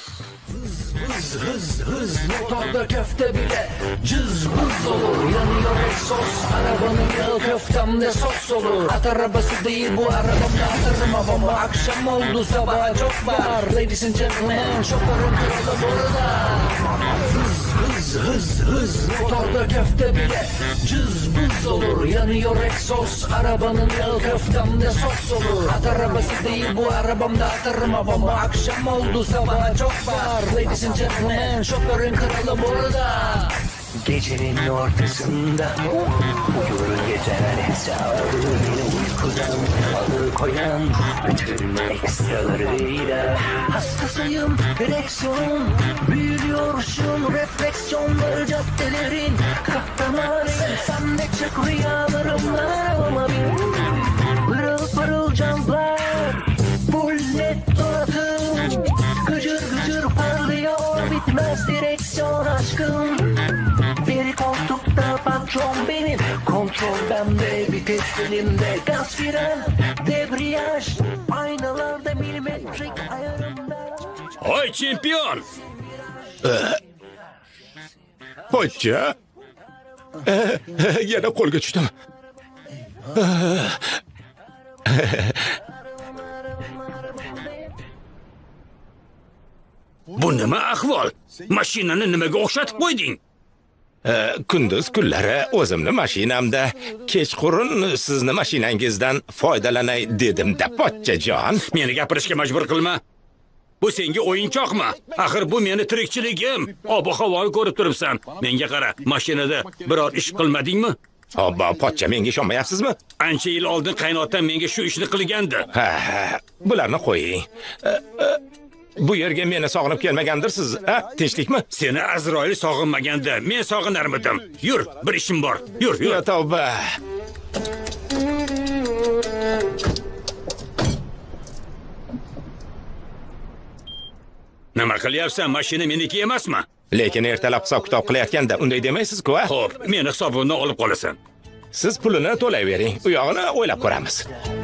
Hız motorda köfte bile cız buz olur. Yanıyor egzoz arabanın yağı köftemde sos olur. At arabası değil bu arabamda atırım havama. Akşam oldu sabah çok var. Ladies and gentlemen, şoförün kralı burada. Hız motorda köfte bile cız buz olur. Yanıyor egzoz arabanın yağı köftemde sos olur. At arabası değil bu arabamda atırım havama. Akşam oldu sabah çok var. Ladies and gentlemen, şoförün kralı burada. Gecenin ortasında uyur geceler hesabı beni uykudan alıkoyan bütün ekstralarıyla hastasıyım direksiyon büyülüyorsun refleksiyonları caddelerin kahramanıyım sen de çık rüyalarımla ama pırıl pırıl camlar full led donatım gıcır gıcır parlıyor bitmez direksiyon aşkım bir koltukta patron benim kontrol bende vites elimde gaz fren debriyaj aynalarda milimetrik ayarımda. Oy çempion! Pochcha. Yana qo'lga tushdim. Bu nima ahvol? Mashinani nimaga o'xshatib qo'yding? Kunduz kunlari o'zimni mashinamda, kechqurun sizni mashinangizdan foydalanay dedim-da, Pochchajon. Meni gapirishga majbur qilma. Bu senga o'yinchoqmi? Axir bu meni tirikchiligim. Ob-havoni ko'rib turibsan. Menga qara, mashinada biror ish qilmadingmi? Obbo, Pochcha, menga ishonmayapsizmi? Ancha yil oldin qaynotam menga shu ishni qilgandi. Ha, bularni qo'ying. Bu yerga meni sog'inib kelmagandirsiz, ha? Tinchlikmi? Seni Azroil sog'inmaganda men sog'inarmidim. Yur, bir ishim bor. Yur. Ya tavba. Nima qilyapsan? Mashina meniki emasmi? Lekin ertalab hisob-kitob qilayotganda unday demaysiz-ku, ha? Xo'p, meni hisobimni olib qolasan. Siz pulini to'layvering. U yog'ini o'ylab ko'ramiz.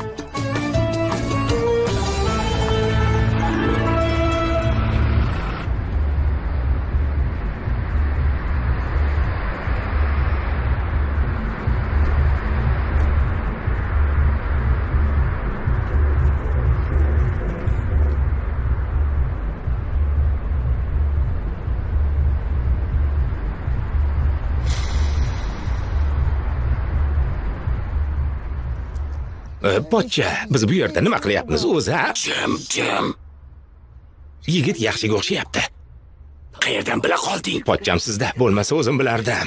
Pochcha, biz bu yerda nima qilyapmiz o'zi, ha? Jim. Yigit yaxshiga o'xshayapti. Qayerdan bila qolding? Pochcham sizda bo'lmasa o'zim bilardim.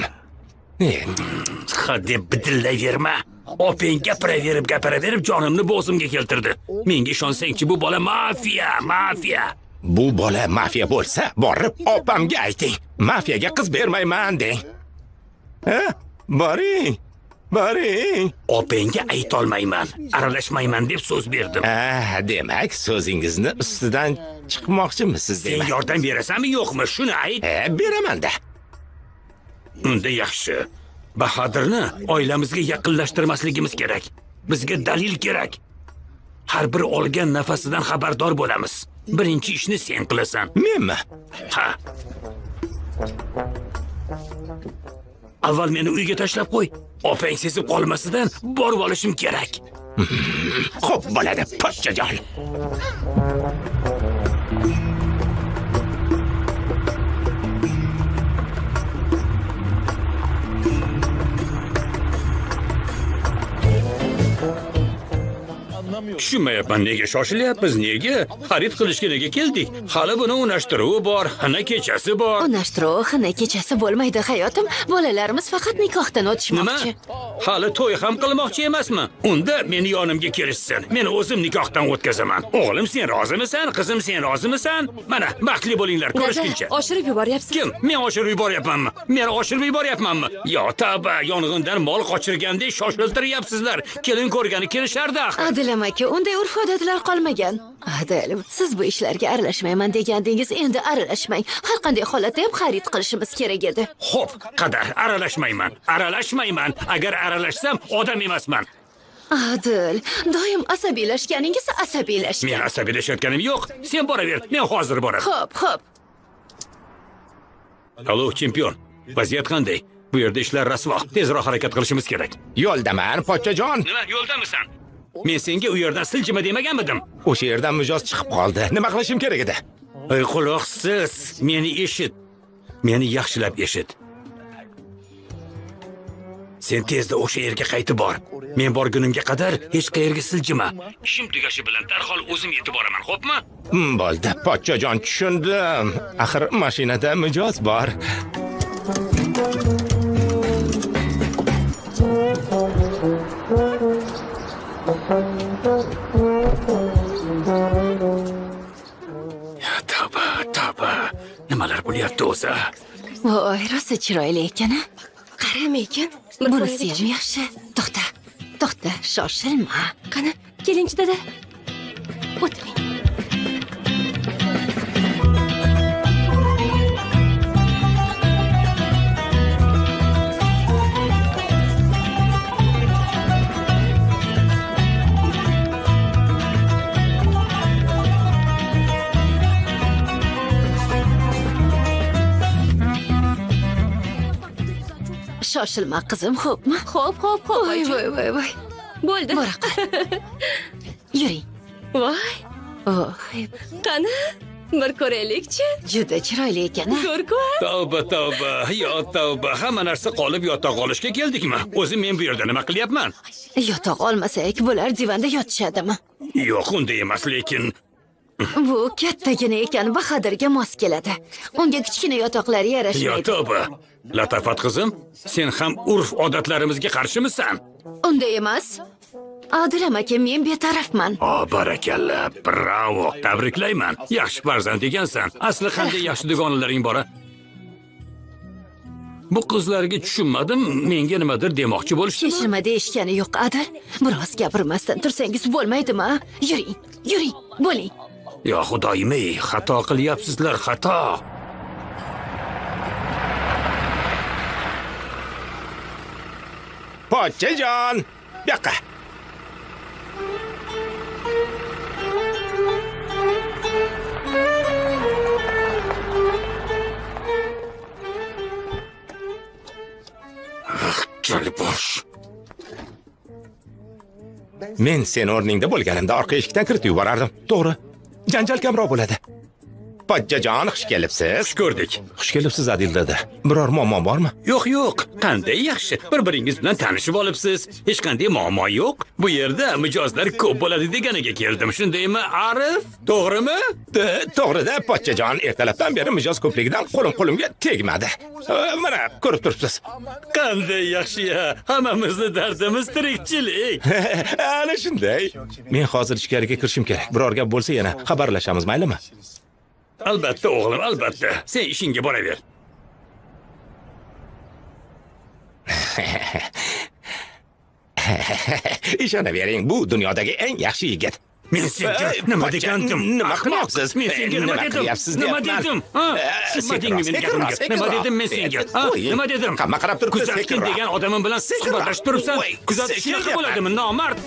Hadeb bidillayverma. Opang gapiraverib jonimni bo'g'zimga keltirdi. Menga ishonsangchi, bu bola mafiya. Bu bola mafiya bo'lsa, borib opamga ayting. Mafiyaga qiz bermayman deng. Ha? Boring. Opangga aytolmayman, aralashmayman deb so'z berdim. Demak, so'zingizni ustidan chiqmoqchimisiz Sen demak. yordam berasanmi yo'qmi? Shuni ayt. Beraman-da. Unda yaxshi. Bahodirni oilamizga yaqinlashtirmasligimiz kerak. Bizga dalil kerak. Har bir olgan nafasidan xabardor bo'lamiz. Birinchi ishni sen qilasan. Menmi? Ha. Avval meni uyga tashlab qo'y. Opang sezib qolmasidan borib olishim kerak. Xo'p, bo'ladi, Pochchajon. Tushunmayapman, nega shoshilyapmiz, nega? Xarid qilishga nega keldik? Hali buni unashtiruvi bor, xina kechasi bor. Unashtiruv, xina kechasi bo'lmaydi hayotim. Bolalarimiz faqat nikohdan o'tishmoqchi. Nima? Hali to'y ham qilmoqchi emasmi? Unda meni yonimga kelishsin. Men o'zim nikohdan o'tkazaman. O'g'lim, sen rozimisan? Qizim, sen rozimisan? Mana, baxtli bo'linglar, ko'rishguncha. Oshirib yuboryapsiz. Kim? Men oshirib yuboryapmanmi? Men oshirib yuboryapmanmi? Yo, tavba, yong'indan mol qochirgandek shoshiltiryapsizlar. Kelin ko'rgani kelishardi axir. Adilam aka, unday urf-odatlar qolmagan. Adil, siz bu ishlarga aralashmayman degandingiz, endi aralashmang. Har qanday holatda ham xarid qilishimiz kerak edi. Xo'p, qadar aralashmayman. Agar aralashsam, odam emasman. Adil, doim asabiylashganingiz asabiylashgan. Men asabiylashayotganim yo'q. Sen boraver, men hozir boraman. Xo'p. Allo, chempion. Vaziyat qanday? Bu yerda ishlar rasvo. Tezroq harakat qilishimiz kerak. Yo'ldaman, Pochchajon. Nima, yo'ldamisan? Men senga u yerdan siljima demaganmidim? O'sha yerdan mijoz chiqib qoldi. Nima qilishim kerak edi? Ey quloqsiz, meni eshit. Meni yaxshilab eshit. Sen tezda o'sha yerga qaytib bor. Men borgunimga qadar hech qayerga siljima. Ishim tugashi bilan darhol o'zim yetib boraman, xo'pmi? Bo'ldi, Pochchajon, tushundim. Axir mashinada mijoz bor. chiroyli ekan-a. Qarama ekan. Bir Bunisi ko'raylik. ham yaxshi. To'xta, shoshilma. Qani, kelingchi dada. O'tiring. Shoshilma qizim, xo'pmi? Xo'p. Voy. Bo'ldi. Bora qol. Yuring. Voy, Voy, qani, bir ko'raylikchi. juda chiroyli ekan-a. Ko'r. Tavba, yo tavba. Hamma narsa qolib yotoq olishga keldikmi? O'zim men bu yerda nima qilyapman? Yotoq olmasak, bular divanda yotishadimi? Yo'q, unday emas, lekin Bu kattagina ekan, Bahadirga mos keladi. Unga kichkina yotoqlari yo yarashmaydi. tavba. Latafat qizim, sen ham urf odatlarimizga qarshimisan? Unday emas. Adilam aka, men betarafman. Barakalla, bravo, tabriklayman. Yaxshi farzand ekansan. Asli qanday yaxshi dugonalaring bor-a? Bu qizlarga tushunmadim, menga nimadir demoqchi bo'lishdi. Kechirma deyishgani yo'q, Adil. Biroz gapirmasdan tursangiz bo'lmaydimi? Yuring, bo'ling. Yo xudoyim-ey, xato qilyapsizlar, xato. Pochchajon, bu yoqqa. Jalbosh. Men sen o'rningda bo'lganimda orqa eshikdan kiritib yuborardim. To'g'ri. Janjal kamroq bo'ladi. Pochchajon, xush kelibsiz. Xush ko'rdik. Xush kelibsiz, Adil dada. Biror muammo bormi? Yo'q. Qanday yaxshi. Bir-biringiz bilan tanishib olibsiz. Hech qanday muammo yo'q. Bu yerda mijozlar ko'p bo'ladi deganiga keldim. Shundaymi, Arif? To'g'rimi? To'g'ri-da, Pochchajon, ertalabdan beri mijoz ko'pligidan qo'limga tegmadi. Mana ko'rib turibsiz. Qanday yaxshi-ya. Hammamizni dardimiz tirikchilik. Ana shunday. Men hozir ichkariga kirishim kerak. Biror gap bo'lsa yana xabarlashamiz, maylimi? Albatta o'g'lim, albatta. Sen ishingga boraver. Ishonavering, bu dunyodagi eng yaxshi yigit. Men senga nima degandim? Nima qilyapsiz? Men senga nima dedim? Nima dedim? Tushunmadingmi meni gapimga? Nima dedim men senga? Nima dedim? Hamma qarab turibdi. Kuzatgin degan odamim bilan suhbatlashib turibsan. Kuzatish shunaqa bo'ladimi, nomard?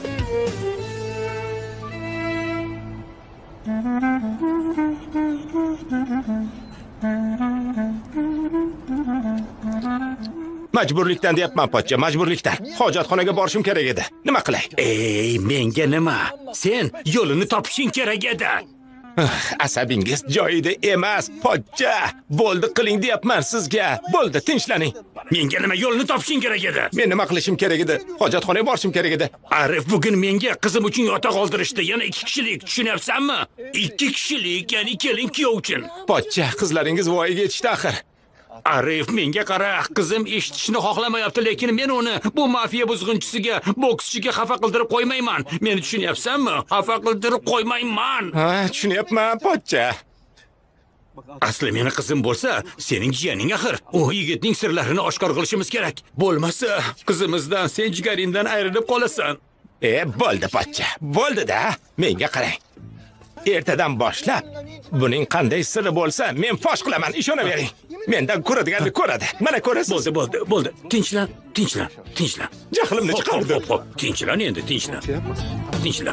Majburlikdan deyapman, pochcha, majburlikdan. Hojatxonaga borishim kerak edi. Nima qilay? Ey, menga nima? Sen yo'lini topishing kerak edi. Asabingiz joyida emas, pochcha. Bo'ldi qiling deyapman sizga. Bo'ldi, tinchlaning. Menga nima yo'lini topishing kerak edi? Men nima qilishim kerak edi? Hojatxonaga borishim kerak edi. Arif, bugun menga qizim uchun yotoq oldirishdi. Yana 2 kishilik, tushunyapsanmi? 2 kishilik, ya'ni kelin kuyov uchun. Pochcha, qizlaringiz voyaga yetishdi axir. Arif, menga qara, qizim eshitishni xohlamayapti, lekin men uni bu mafiya buzg'unchisiga, bokschiga xafa qildirib qo'ymayman. Meni tushunyapsanmi? Xafa qildirib qo'ymayman. Ha, tushunyapman, pochcha. Asli meni qizim bo'lsa, sening jiyaning axir. U yigitning sirlarini oshkor qilishimiz kerak. Bo'lmasa, qizimizdan sen jigaringdan ayrilib qolasan. Bo'ldi, pochcha. Bo'ldi-da. Menga qarang. Ertadan boshlab buning qanday siri bo'lsa, men fosh qilaman, ishonavering. Mendan ko'radiganni ko'radi. Mana ko'rasiz. Bo'ldi. Tinchlan. Jahlimni chiqardi. Hop, tinchlan endi, tinchlan.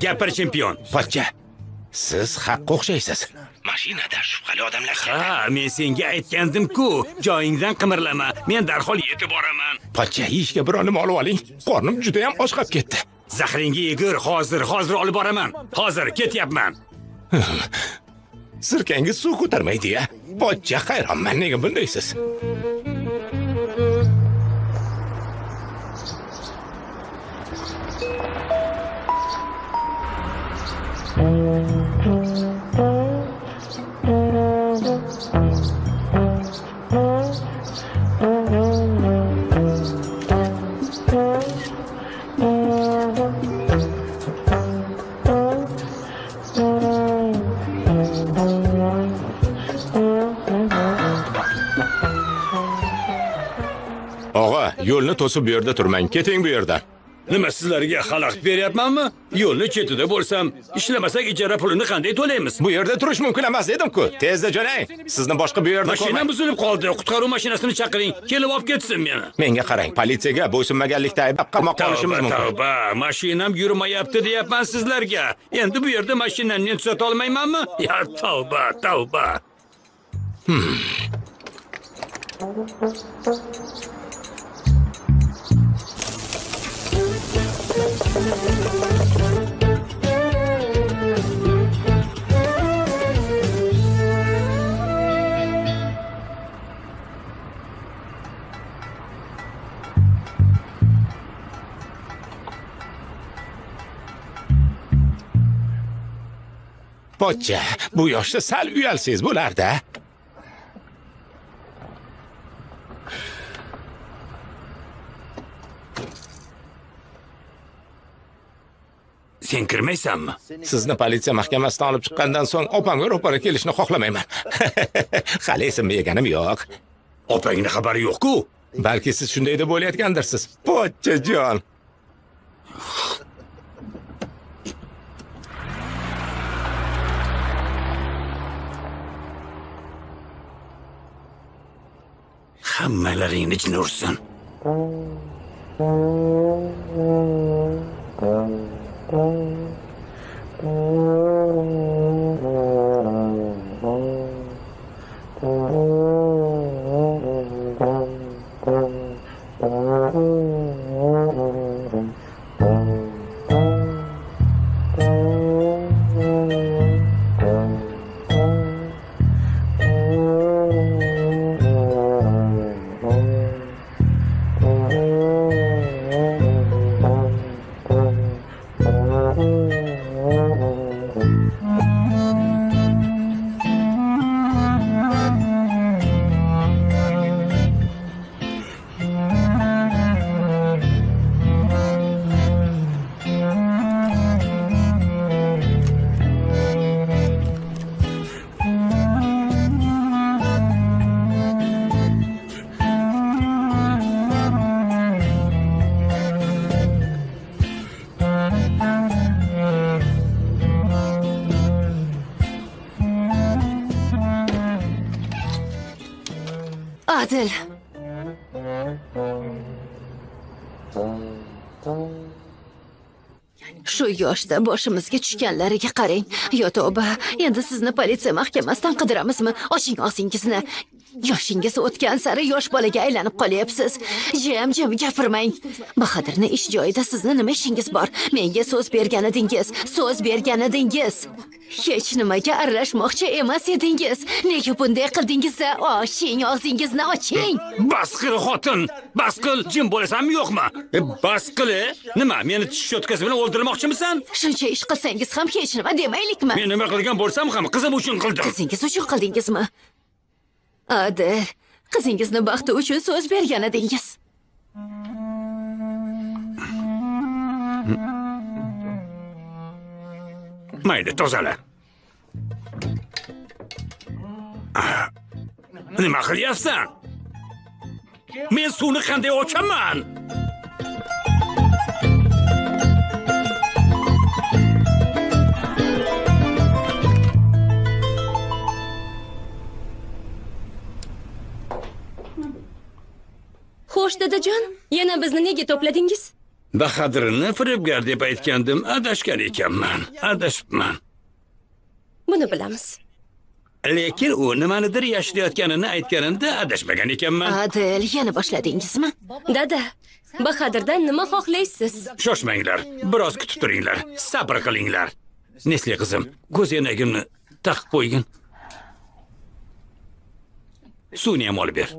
Gapir chempion. Pochcha, siz haqqa o'xshaysiz. Mashinada shubhali odamlar. Ha, men senga aytgandim-ku, joyingdan qimirlama. Men darhol yetib boraman. Pochcha, yeyishga bir nima olib oling. Qornim juda ham ochqab ketdi. Zahringga yegur, hozir olib boraman. Hozir ketyapman. Sirkangiz suv ko'tarmaydi-ya. Pochcha, hayronman, nega bundaysiz? Og'a, yo'lni to'sib bu yerda turmang. Keting bu yerdan. Nima sizlarga xalaqit beryapmanmi? Yo'lni chetida bo'lsam, ishlamasak ijara pulini qanday to'laymiz? Bu yerda turish mumkin emas dedim-ku. Tezda jo'nang. Sizni boshqa bu yerda Mashinam buzilib qoldi. Qutqaruv mashinasini chaqiring. Kelib olib ketsin meni. Menga qarang, politsiyaga bo'ysunmaganlikda ayblab qamoqqa olishimiz mumkin. Tavba, mashinam yurmayapti deyapman sizlarga. Endi bu yerda mashinamni tuzata olmaymanmi? Ya tavba. Pochcha, bu yoshda sal uyalsangiz bo'lar-da. Sen kirmaysanmi? Sizni politsiya mahkamasidan olib chiqqandan so'ng opamga ro'para kelishni xohlamayman. Hali esimga yeganim yo'q. Opangni xabari yo'q-ku. Balki siz shunday deb o'ylayotgandirsiz. Pochchajon. Hammalaringni jin ursin. Adil. Shu yoshda boshimizga tushganlariga qarang. Yo tavba, endi sizni politsiya mahkamasidan qidiramizmi? Oching og'zingizni. Yoshingiz o'tgan sari yosh bolaga aylanib qolyapsiz. Jim gapirmang. Bahodirni ish joyida sizni nima ishingiz bor? Menga so'z bergan edingiz. Hech nimaga aralashmoqchi emas edingiz. Nega bunday qildingiz? Oching og'zingizni, oching. Bas qil xotin. Bas qil, jim bo'lasanmi yo'qmi? Bas qil. Nima, meni tish cho'tkasi bilan o'ldirmoqchimisan? Shuncha ish qilsangiz ham hech nima demaylikmi? Men nima qilgan bo'lsam ham qizim uchun qildim. Qizingiz uchun qildingizmi? Adil, qizingizni baxti uchun so'z bergan edingiz. Mayli, tozala. Nima qilyapsan? Men suvni qanday ochaman? Xo'sh, dadajon, yana bizni nega to'pladingiz? Bahadirni firibgar deb aytgandim, adashgan ekanman. Adashibman. Buni bilamiz. Lekin u nimanidir yashirayotganini aytganimda adashmagan ekanman. Adil, yana boshladingizmi? Dada, Bahadirdan nima xohlaysiz? Shoshmanglar, biroz kutib turinglar, sabr qilinglar. Nesli qizim, ko'zoynagimni taqib qo'ygin. Suvni ham olib ber.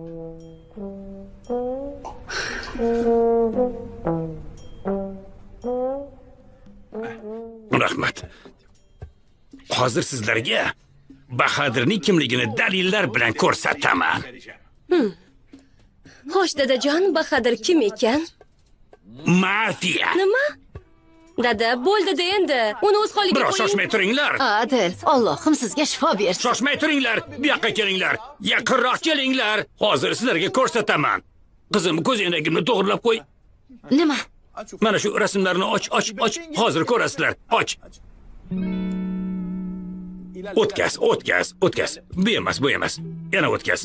Rahmat. Hozir sizlarga Bahadirning kimligini dalillar bilan ko'rsataman. Xo'sh, dadajon, Bahadir kim ekan? Mafiya. Nima? Dada, bo'ldi-da endi. Uni o'z holiga Biroz qo'ying. shoshmay turinglar. Adil, Allohim sizga shifo bersin. Shoshmay turinglar. Bu yoqqa kelinglar. Yaqinroq kelinglar. Hozir sizlarga ko'rsataman. Qizim, ko'zoynagimni to'g'rilab qo'y. Nima? Mana shu rasmlarni och. Hozir ko'rasizlar. Och. O'tkaz. Bu emas. Yana o'tkaz.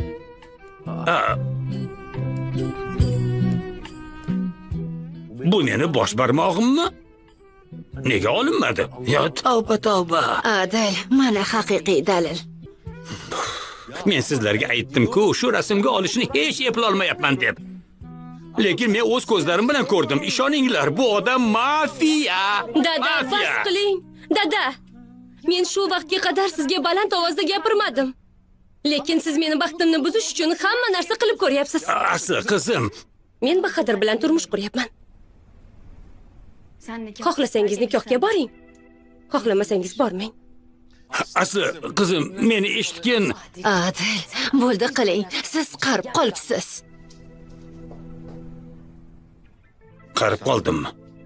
Bu meni bosh barmog'immi? Nega olinmadi? Yo, tavba. Adil, mana haqiqiy dalil. Men sizlarga aytdim-ku, shu rasmga olishni hech eplolmayapman deb. Lekin men o'z ko'zlarim bilan ko'rdim. Ishoninglar, bu odam mafiya. Dada, bas qiling. Dada, men shu vaqtga qadar sizga baland ovozda gapirmadim. Lekin siz meni baxtimni buzish uchun hamma narsa qilib ko'ryapsiz. Asli qizim, Men Bahadir bilan turmush quryapman. Xohlasangiz nikohga boring. Xohlamasangiz bormang. asli qizim, meni eshitgin. Adil, bo'ldi qiling. Siz qarib qolibsiz. Qarib qoldimmi?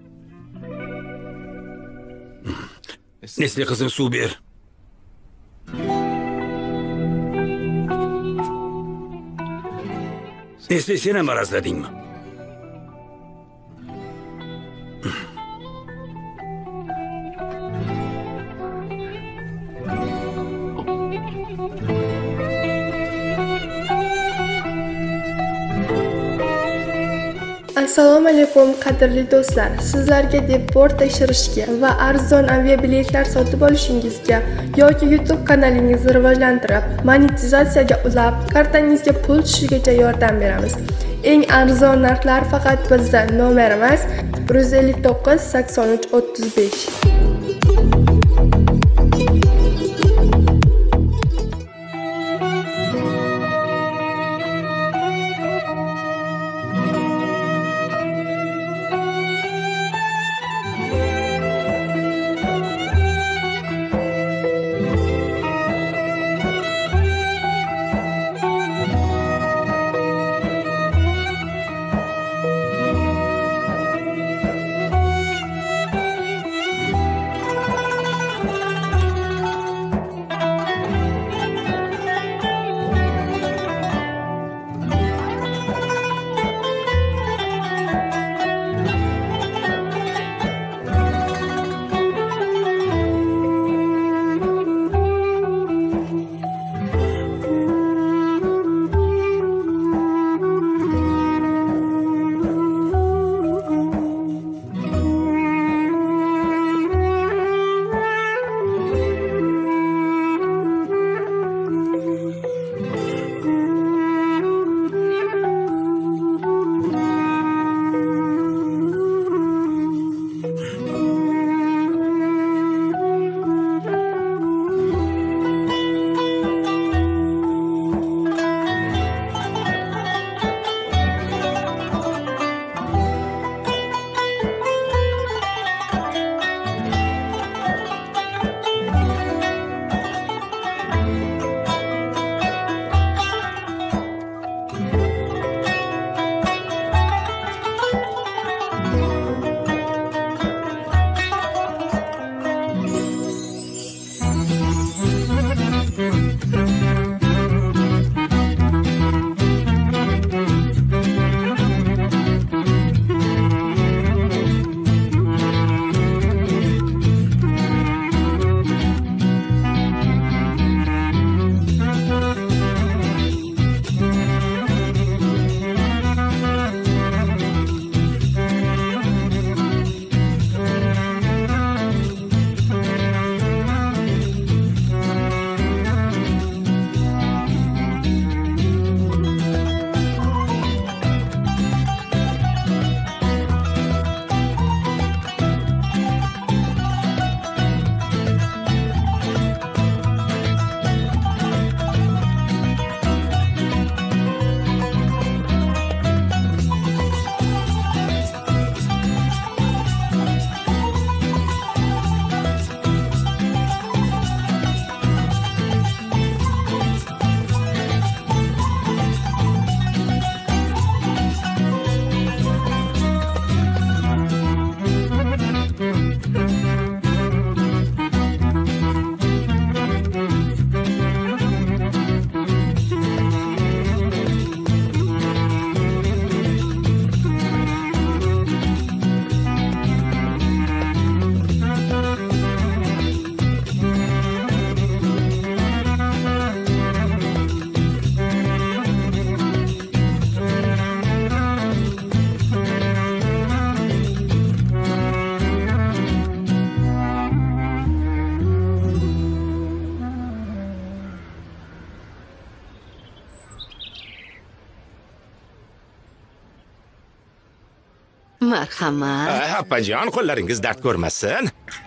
Nesli qizim, suv ber. Nesli, sen ham marazladingmi? Assalomu alaykum qadrli do'stlar. Sizlarga deport tekshirishga va arzon aviabiletlar sotib olishingizga yoki YouTube kanalingizni rivojlantirib, monetizatsiyaga ulab, kartangizga pul tushishigacha yordam beramiz. Eng arzon narxlar faqat bizda. Nomerimiz 159 83 35. Marhamat. Opajon, qo'llaringiz dard ko'rmasin.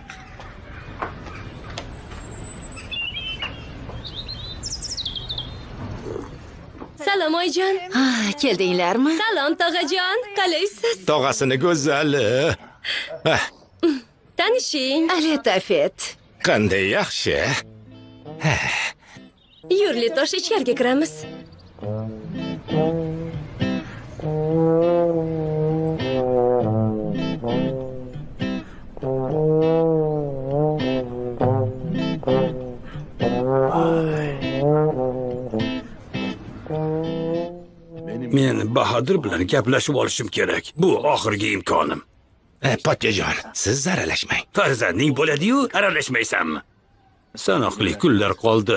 Salom oyijon. Keldinglarmi? Salom tog'ajon. Qalaysiz? Tog'asini go'zali. Tanishing. Aletafet. Qanday yaxshi. Yurli tosh ichkariga kiramiz. Men Bahodir bilan gaplashib olishim kerak. Bu oxirgi imkonim. Pochchajon, siz aralashmang. Farzanding bo'ladi-yu, aralashmaysanmi? Sanoqli kunlar qoldi.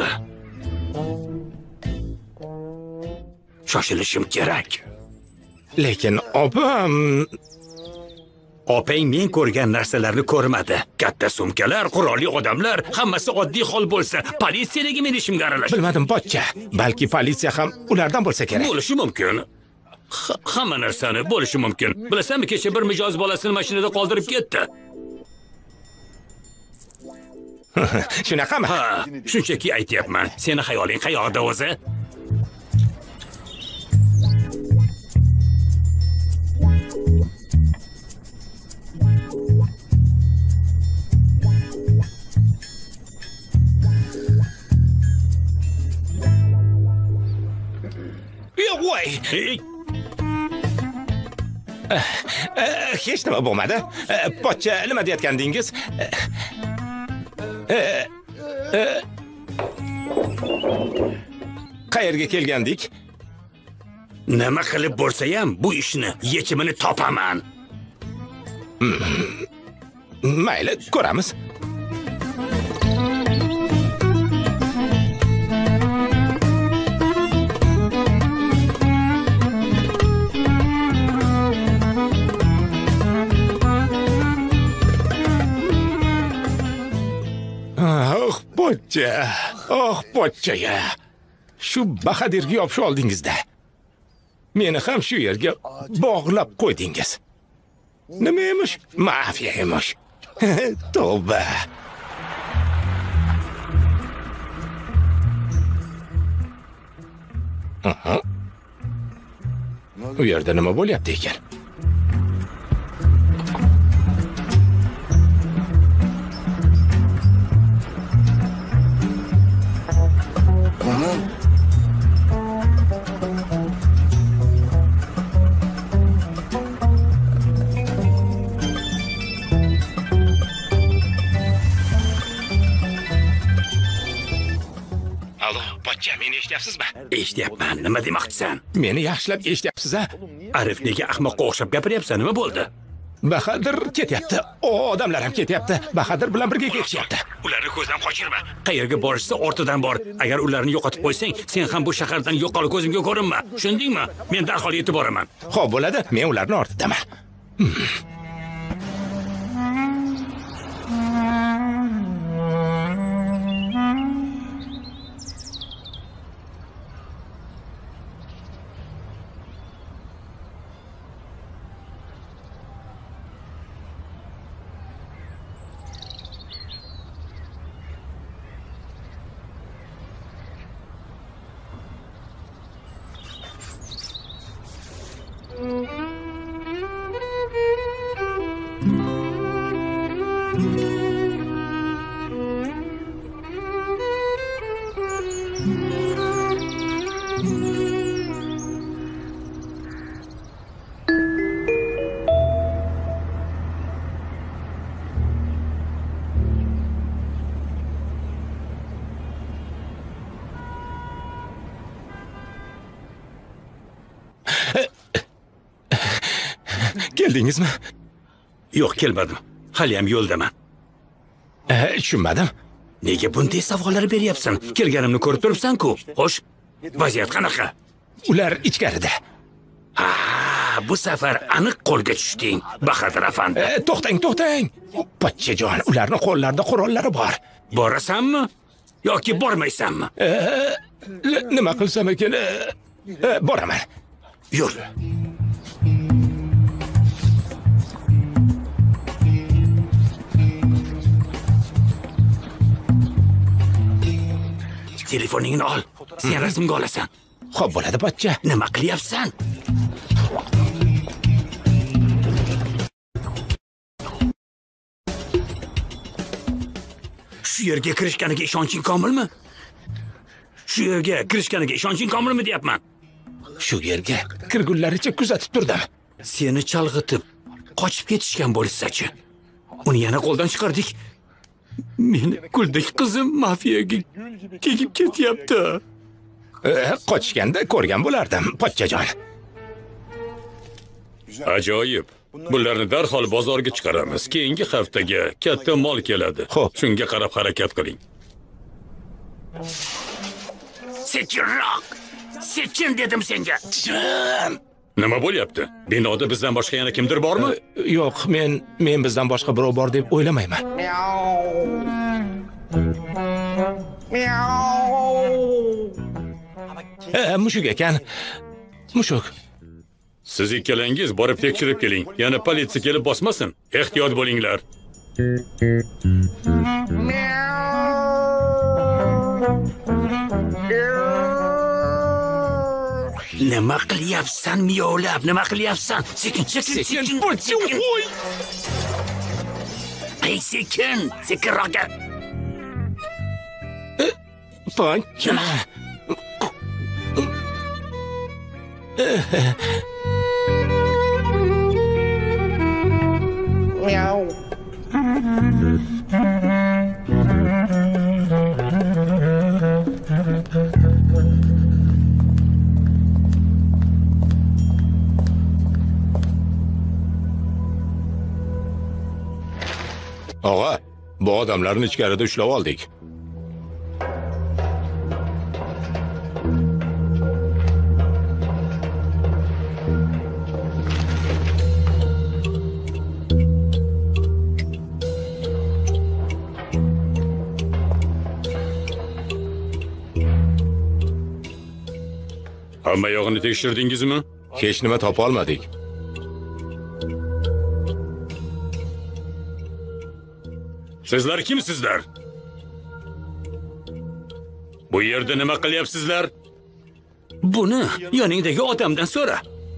Shoshilishim kerak. Lekin opam... Opang men ko'rgan narsalarni ko'rmadi. Katta sumkalar, qurolli odamlar, hammasi oddiy hol bo'lsa, politsiya nega men ishimga aralashadi? Bilmadim, pochcha. Balki politsiya ham ulardan bo'lsa kerak. Bo'lishi mumkin. Hamma narsani bo'lishi mumkin. Bilasanmi, kecha bir mijoz bolasini mashinada qoldirib ketdi. Shunaqami? Ha, shunchaki aytyapman. Seni xayoling qayoqda o'zi? Voy. Hech nima bo'lmadi. Pochcha, nima deyotgandingiz? Qayerga kelgandik? Nima qilib bo'lsa ham bu ishni yechimini topaman. Mayli, ko'ramiz. Pochcha. Shu Bahodirga yopishib oldingizda. Meni ham shu yerga bog'lab qo'ydingiz. Nima emish? Mafiya emish. Tavba. U yerda nima bo'lyapti ekan? Meni eshityapsizmi? Eshityapman. Nima demoqchisan? Meni yaxshilab eshityapsiz-a? Arif nega ahmoqqa o'xshab gapiryapsan? Nima bo'ldi? Bahodir ketyapti. Odamlar ham ketyapti. Bahodir bilan birga ketishyapti. Ularni ko'zdan qochirma. Qayerga borishsa ortidan bor. Agar ularni yo'qotib qo'ysang, sen ham bu shahardan yo'qolib ko'zimga ko'rinma. Tushundingmi? Men darhol yetib boraman. Xo'p, bo'ladi. Men ularni ortidaman. Keldingizmi? Yo'q, kelmadim. Hali ham yo'ldaman. Tushunmadim. Nega bunday savollar beryapsan? Kelganimni ko'rib turibsan-ku. Xo'sh, vaziyat qanaqa? Ular ichkarida. Ha, bu safar aniq qo'lga tushding, Bahodir afandi. To'xtang. Pochchajon, ularning qo'llarida qurollari bor. Borasanmi yoki bormaysanmi? Nima qilsam ekan? Boraman. Yur. telefoningni ol. Sen rasmga olasan. Xo'p bo'ladi, pochcha. Nima qilyapsan? Shu yerga kirishganiga ishonching komilmi? Shu yerga kirishganiga ishonching komilmi deyapman. Shu yerga kirgunlaricha kuzatib turdim. Seni chalg'itib, qochib ketishgan bo'lsa-chi? Uni yana qo'ldan chiqardik. Meni guldek qizim mafiyaga tegib ketyapti. Qochganda ko'rgan bo'lardim, pochchajon. Ajoyib. Bularni darhol bozorga chiqaramiz. Keyingi haftaga katta mol keladi. Xo'p. Shunga qarab harakat qiling. Sekinroq. Sekin dedim senga. Nima bo'lyapti? Binoda bizdan boshqa yana kimdir bormi? Yo'q, men bizdan boshqa birov bor deb o'ylamayman. Mushuk ekan. Mushuk. Siz ikkalangiz borib tekshirib keling. Yana politsiya kelib bosmasin. Ehtiyot bo'linglar. Nima qilyapsan miyovlab? Nima qilyapsan? Sekin. Voy. Ey sekin. Sekinroq gap. Pochcha. Og'a, bu odamlarni ichkarida ushlab oldik. Hamma yog'ini tekshirdingizmi? Hech nima topa olmadik. Sizlar kimsizlar? Bu yerda nima qilyapsizlar? Buni yoningdagi odamdan so'ra.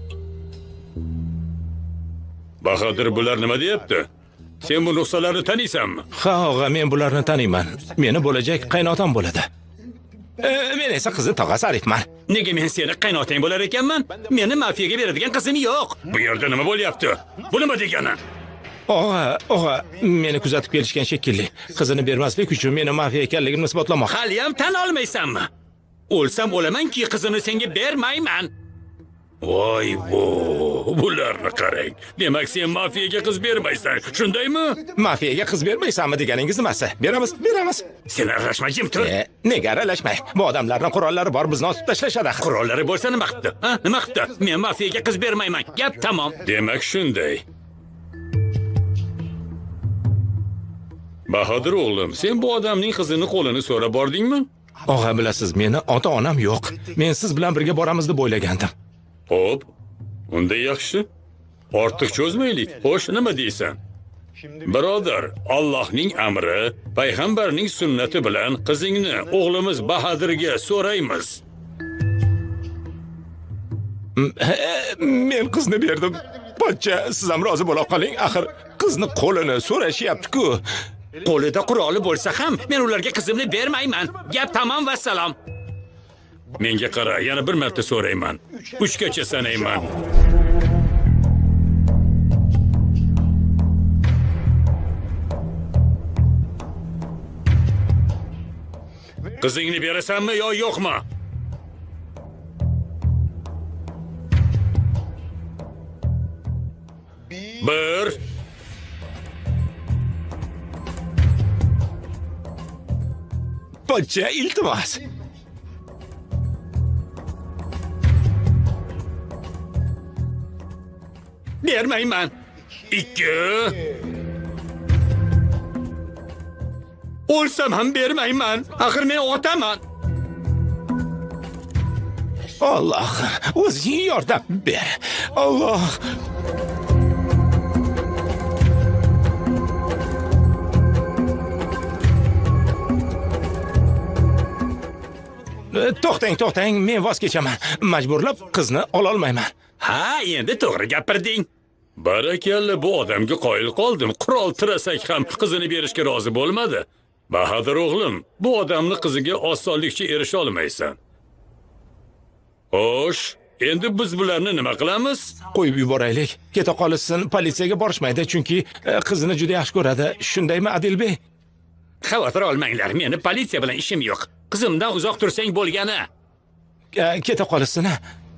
Bahodir bular nima deyapti? Sen bu nuqsalarni taniysanmi? Ha, og'a, men bularni taniyman. Meni bo'lajak qaynotam bo'ladi. Men esa qizi tog'asi Arifman. Nega men seni qaynotang bo'lar ekanman? Meni mafiyaga beradigan qizim yo'q. Bu yerda nima bo'lyapti? Bu nima degani? Og'a, meni kuzatib kelishgan shekilli. Qizini bermaslik uchun meni mafiya ekanligimni isbotlamoqchi. Hali ham tan olmaysanmi? O'lsam o'lamanki, qizini senga bermayman. Voy, bularni qarang. Demak, sen mafiyaga qiz bermaysan, shundaymi? Mafiyaga qiz bermaysanmi deganingiz nimasi? Beramiz. Sen aralashma, jim tur. Nega aralashmay? Bu odamlarning qurollari bor, bizni otib tashlashadi. Qurollari bo'lsa nima qildi? Ha, nima qildi? Men mafiyaga qiz bermayman. Gap tamom. Demak, shunday. Bahodir o'g'lim, sen bu odamning qizini qo'lini so'rab bordingmi? Og'a, bilasiz, meni ota-onam yo'q. Men siz bilan birga boramiz deb o'ylagandim. Xo'p, unda yaxshi. Ortiq cho'zmaylik. Xo'sh, nima deysan? Birodar, Allohning amri, payg'ambarning sunnati bilan qizingni o'g'limiz Bahodirga so'raymiz. Men qizni berdim. Pochcha, siz ham rozi bo'la qoling. Axir qizni qo'lini so'rashyapti-ku. Qo'lida quroli bo'lsa ham men ularga qizimni bermayman. Gap tamom va salom. Menga qara, yana bir marta so'rayman. 3 gacha sanayman. Qizingni berasanmi yo yo'qmi? Bir. Pochcha, iltimos. Bermayman. 2. O'lsam ham bermayman. Axir men otaman. Alloh, o'zing yordam ber. Alloh. To'xtang, men voz kechaman. Majburlab qizni ola olmayman. Ha, endi to'g'ri gapirding. Barakalla, bu odamga qoyil qoldim. Qurol tirasak ham qizini berishga rozi bo'lmadi. Bahadur o'g'lim, bu odamni qiziga osonlikcha erisha olmaysan. Xo'sh, endi biz bularni nima qilamiz? Qo'yib yuboraylik. Keta qolsin, politsiyaga borishmaydi, chunki qizini juda yaxshi ko'radi. Shundaymi, Adilbey? Xavotir olmanglar, meni politsiya bilan ishim yo'q. Qizimdan uzoq tursang bo'lgani. Keta qolsin.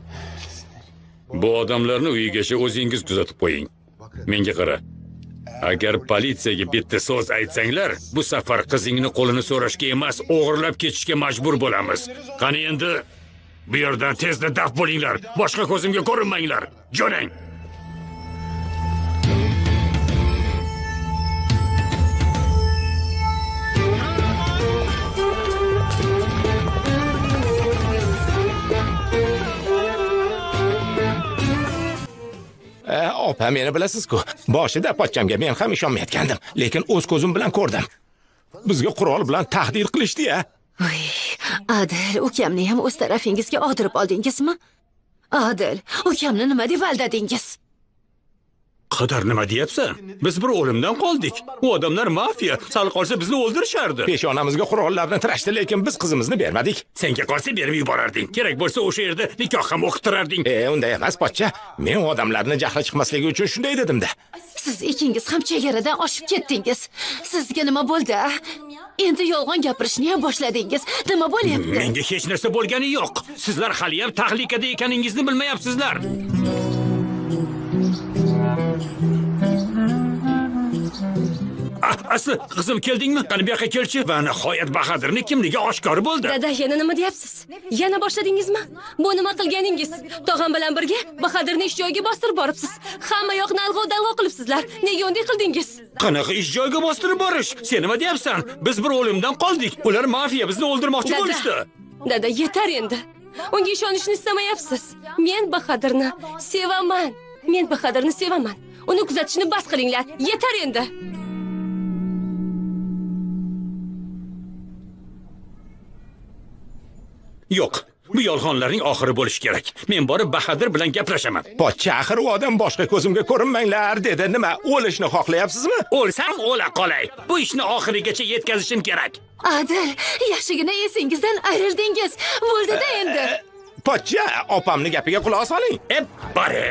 Bu odamlarni uyigacha o'zingiz kuzatib qo'ying. Menga qara. Agar politsiyaga bitta so'z aytsanglar, bu safar qizingni qo'lini so'rashga emas, o'g'irlab ketishga majbur bo'lamiz. Qani endi bu yerdan tezda daf bo'linglar. Boshqa ko'zimga ko'rinmanglar. Jo'nang. Opa, meni bilasiz-ku. Boshida pochchamga men ham ishonmayotgandim, lekin o'z ko'zim bilan ko'rdim. Bizga qurol bilan tahdid qilishdi-ya. Voy, Adil, ukamni ham o'z tarafingizga og'dirib oldingizmi? Adil, ukamni nima deb aldadingiz? Qadar nima deyapsan? Biz bir o'limdan qoldik. U odamlar mafiya. Sal qolsa bizni o'ldirishardi. Peshonamizga qurollarni tirashdi, lekin biz qizimizni bermadik. Senga qolsa berib yuborarding. Kerak bo'lsa o'sha yerda nikoh ham o'qitirarding. Unday emas, pochcha. Men odamlarni jahli chiqmasligi uchun shunday dedim-da. Siz ikkingiz ham chegaradan oshib ketdingiz. Sizga nima bo'ldi? Endi yolg'on gapirishni ham boshladingiz. Nima bo'lyapti? Menga hech narsa bo'lgani yo'q. Sizlar hali ham tahlikada ekaningizni bilmayapsizlar. Asli, qizim keldingmi? Qani bu yoqqa kelchi. Va nihoyat Bahadirning kimligi oshkor bo'ldi. Dada, yana nima deyapsiz? Yana boshladingizmi? Bu nima qilganingiz? Tog'am bilan birga Bahadirni ish joyiga bostirib boribsiz. Hamma yoqni alg'ov-dalg'ov qilibsizlar. Nega unday qildingiz? Qanaqa ish joyiga bostirib borish? Sen nima deyapsan? Biz bir o'limdan qoldik. Ular mafiya bizni o'ldirmoqchi bo'lishdi. Dada, yetar endi. Unga ishonishni istamayapsiz. Men Bahadirni sevaman. Uni kuzatishni bas qilinglar. Yetar endi. Yo'q, bu yolg'onlarning oxiri bo'lishi kerak. Men borib Bahadir bilan gaplashaman. Pochcha, axir u odam boshqa ko'zimga ko'rinmanglar dedi. Nima, o'lishni xohlayapsizmi? O'lsam o'la qolay. Bu ishni oxirigacha yetkazishim kerak. Adil, yaxshigina esingizdan ayrirdingiz. Bo'ldi-da endi. Pochcha, opamning gapiga quloq soling. Bari.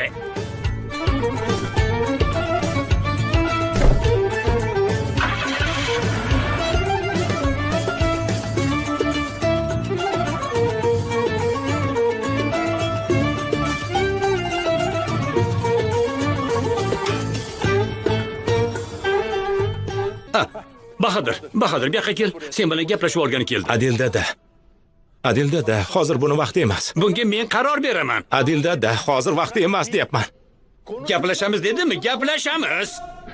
Bahadir, bu yoqqa kel. Sen bilan gaplashib olgani keldim. Adil dada, hozir buni vaqti emas. Bunga men qaror beraman. Adil dada, hozir vaqti emas deyapman. Gaplashamiz dedimmi? Gaplashamiz.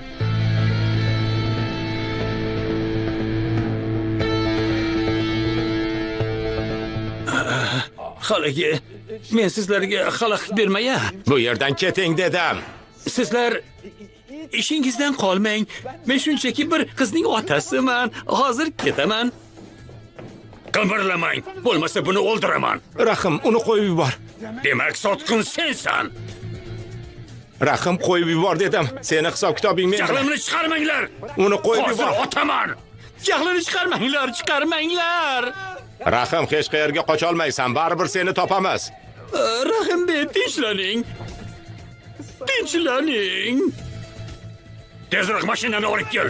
Xalaqi, men sizlarga xalaqit bermay-a. Bu yerdan keting dedim. Sizlar ishingizdan qolmang. Men shunchaki bir qizning otasiman. Hozir ketaman. Qimirlamang. Bo'lmasa buni o'ldiraman. Rahim, uni qo'yib yubor. Demak, sotqin sensan. Rahim, qo'yib yubor dedim. Seni hisob kitobing men. Jahlimni chiqarmanglar. Uni qo'yib yubor. Hozir otaman. Jahlini chiqarmanglar. Rahim, hech qayerga qocha olmaysan. Baribir seni topamiz. Rahim, tinchlaning. Tezroq mashinani olib kel.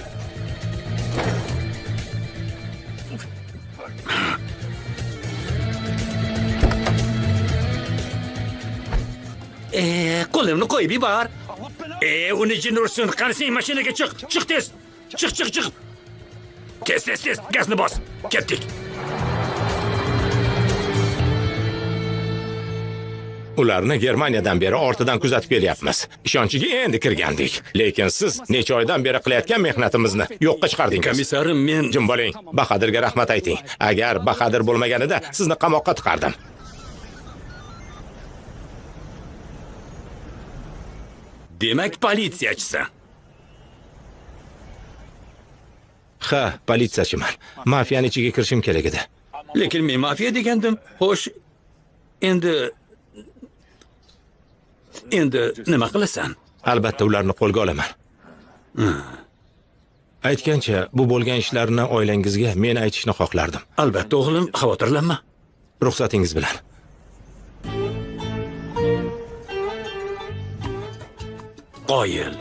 Qo'limni qo'yib yubor. Uni jin ursin. Qani sen mashinaga chiq. Chiq tez. Chiq. Tez. Gazni bos. Ketdik. Ularni Germaniyadan beri ortidan kuzatib kelyapmiz. Ishonchiga endi kirgandik. Lekin siz necha oydan beri qilayotgan mehnatimizni yo'qqa chiqardingiz. Komissarim, men jim bo'ling. Bahadirga rahmat ayting. Agar Bahadir bo'lmaganida sizni qamoqqa tiqardim. Demak, politsiyachisan. Ha, politsiyachiman. Mafiyaning ichiga kirishim kerak edi. Lekin men mafiya degandim. Xo'sh, endi nima qilasan? Albatta ularni qo'lga olaman. Aytgancha, bu bo'lgan ishlarni oilangizga men aytishni xohlardim. Albatta o'g'lim, xavotirlanma. Ruxsatingiz bilan. Qoyil.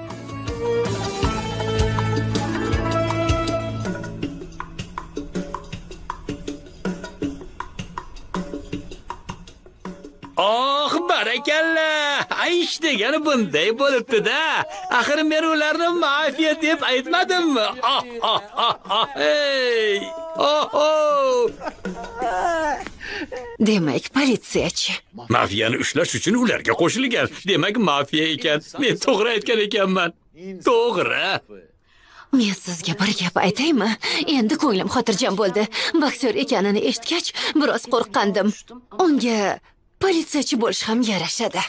Oh, barakalla! Aysh degani bunday bo'libdi-da. Axir men ularni mafiya deb aytmadimmi? Hey! Demak, politsiyachi. Mafiyani ushlash uchun ularga qo'shilgan. Demak, mafiya ekan. Men to'g'ri aytgan ekanman. To'g'ri. Men sizga bir gap aytaymi? Endi ko'nglim xotirjam bo'ldi. Boksyor ekanini eshitgach, biroz qo'rqqandim. Unga politsiyachi bo'lish ham yarashadi.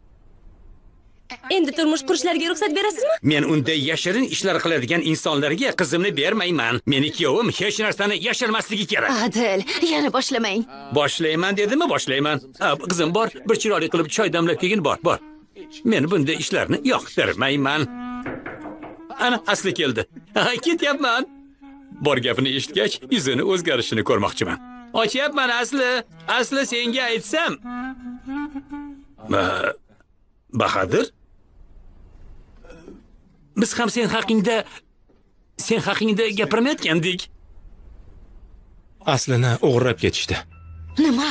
Endi turmush qurishlariga ruxsat berasizmi? Men unday yashirin ishlar qiladigan insonlarga qizimni bermayman. Meni kuyovim hech narsani yashirmasligi kerak. Adil, yana boshlamang. Boshlayman dedimi, boshlayman. Qizim bor, bir chiroyli qilib choy damlab kelgin, bor. Men bunday ishlarni yoqtirmayman. Ana, asli keldi. Ketyapman. Bor gapini eshitgach, yuzini o'zgarishini ko'rmoqchiman. Ochyapman asli. Asli senga aytsam. Bahadir? Biz ham sen haqingda gapirmayotgandik. Aslini o'g'irlab ketishdi. Nima?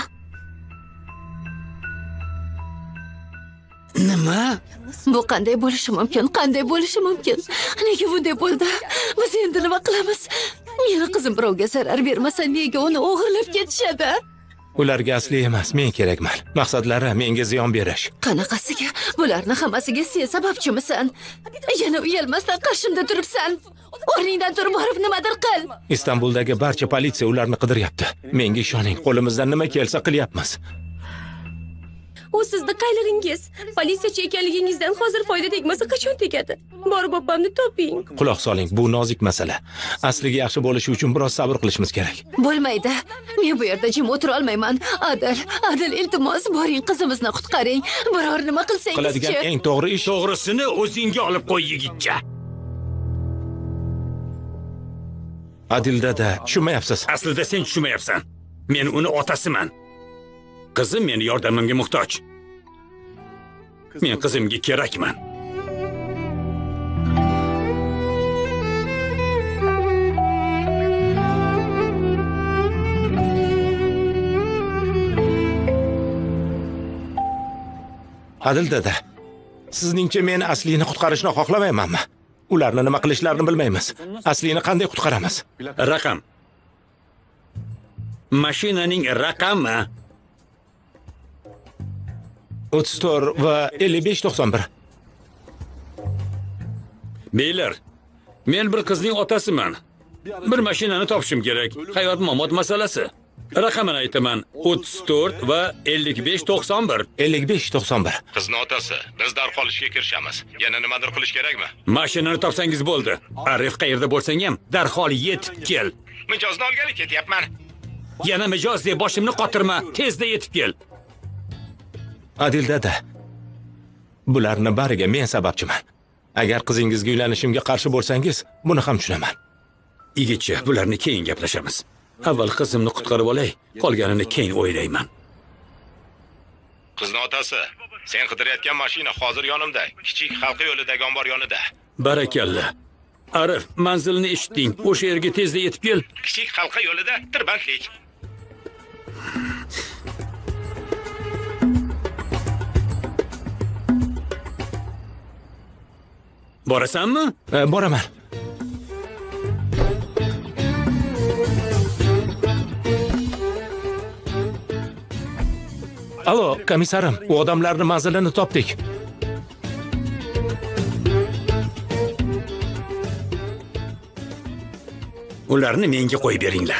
Bu qanday bo'lishi mumkin? Qanday bo'lishi mumkin? Nega bunday bo'ldi? Biz endi nima qilamiz? Meni qizim birovga zarar bermasa, nega uni o'g'irlab ketishadi? Ularga asli emas, men kerakman. Maqsadlari menga ziyon berish. Qanaqasiga? Bularni hammasiga sen sababchimisan? Yana uyalmasdan qarshimda turibsan. O'rningdan turib borib nimadir qil. Istanbuldagi barcha politsiya ularni qidiryapti. Menga ishoning, qo'limizdan nima kelsa qilyapmiz. U sizni qaylaringiz. Politsiyachi ekanligingizdan hozir foyda tegmasa qachon tegadi? Borib opamni toping. Quloq soling, bu nozik masala. Asliga yaxshi bo'lishi uchun biroz sabr qilishimiz kerak. Bo'lmaydi. Men bu yerda jim o'tira olmayman. Adil, iltimos, boring qizimizni qutqaring. Biror nima qilsangiz-chi. Qiladigan eng to'g'ri ish To'g'risini o'zingga olib qo'y, yigitcha. Adilda tushunmayapsiz. Aslida sen tushunmayapsan. Men uni otasiman. Qizim meni yordamimga muhtoj. Men qizimga kerakman. Adil dada, sizningcha men aslini qutqarishni xohlamaymanmi? Ularni nima qilishlarini bilmaymiz. Aslini qanday qutqaramiz? Raqam. Mashinaning raqami 34 va 5591. Beylar, men bir qizning otasiman. Bir mashinani topishim kerak. Hayot-mamot masalasi. Raqamini aytaman. 34 va 5591. 5591. Qizni otasi, biz darhol ishga kirishamiz. Yana nimadir qilish kerakmi? Mashinani topsangiz bo'ldi. Arif qayerda bo'lsang ham darhol yetib kel. Mijozni olgani ketyapman. Yana mijoz deb boshimni qotirma. Tezda yetib kel. Adil dada, bularni bariga men sababchiman. Agar qizingizga uylanishimga qarshi bo'lsangiz, buni ham tushunaman. Yigitcha, bularni keyin gaplashamiz. Avval qizimni qutqarib olay, qolganini keyin o'ylayman. Qizni otasi, sen qidirayotgan mashina hozir yonimda, kichik halqa yo'lidagi ombor yonida. Barakalla. Arif, manzilni eshitding. O'sha yerga tezda yetib kel. Kichik halqa yo'lida tirbandlik. Borasanmi? Boraman. Alo, komisarim, u odamlarni manzilini topdik. Ularni menga qo'yib beringlar.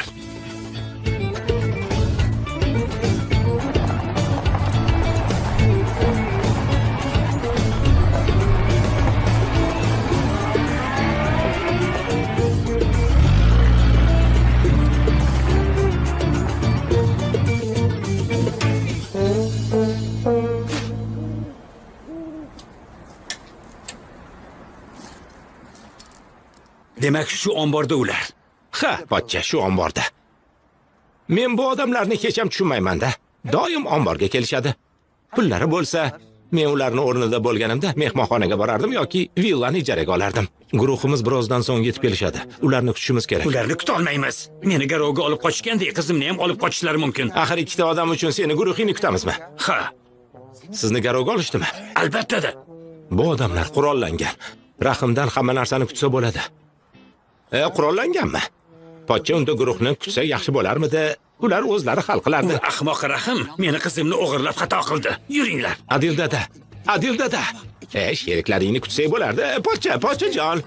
Demak, shu omborda ular. Ha, pochcha, shu omborda. Men bu odamlarni hech ham tushunmayman-da. Doim omborga kelishadi. Pullari bo'lsa, men ularning o'rnida bo'lganimda mehmonxonaga borardim yoki villani ijaraga olardim. Guruhimiz birozdan so'ng yetib kelishadi. Ularni kutishimiz kerak. Ularni kuta olmaymiz. Meni garovga olib qochgandek, qizimni ham olib qochishlari mumkin. Axir ikkita odam uchun seni guruhingni kutamizmi? Ha, Sizni garovga olishdimi? albatta-da. Bu odamlar qurollangan. Rahimdan hamma narsani kutsa bo'ladi. Qurollanganmi? Pochcha unda guruhni kutsa yaxshi bo'larmidi? Ular o'zlari hal qilardi. Ahmoq Rahim meni qizimni o'g'irlab xato qildi. Yuringlar. Adil dada. Adil dada. Sheriklaringni kutsak bo'lardi. Pochchajon.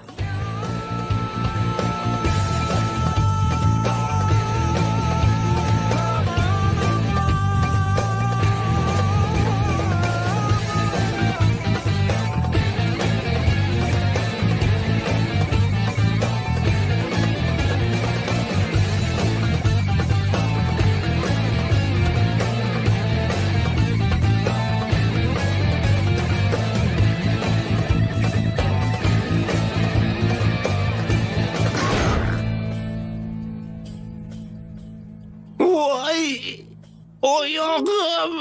Oyog'im.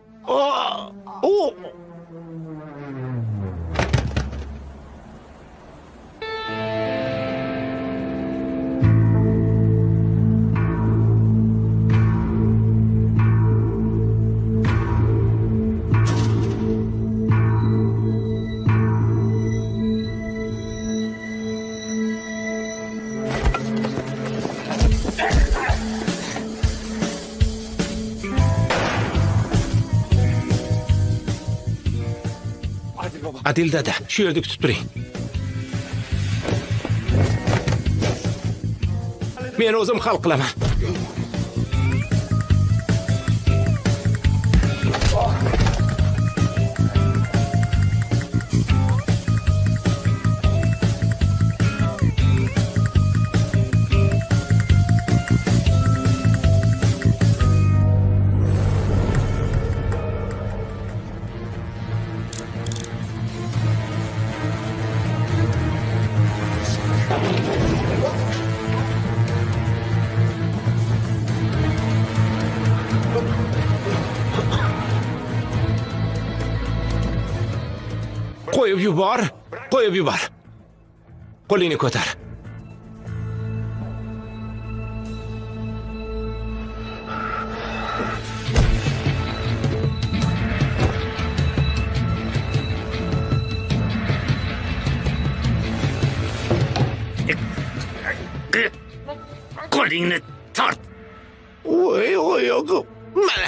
Adil dada, shu yerda kutib turing. Men o'zim hal qilaman. Qo'yib yubor. Qo'lingni ko'tar. Qo'lingni tort. Oyog'im. Mana.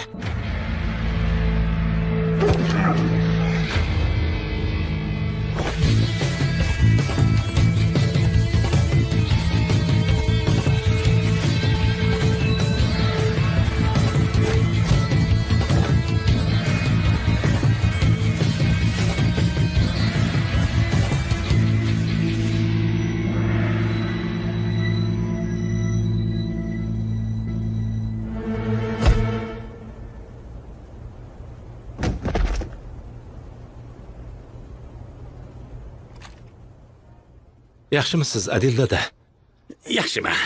Yaxshimisiz, Adil dada? Yaxshiman.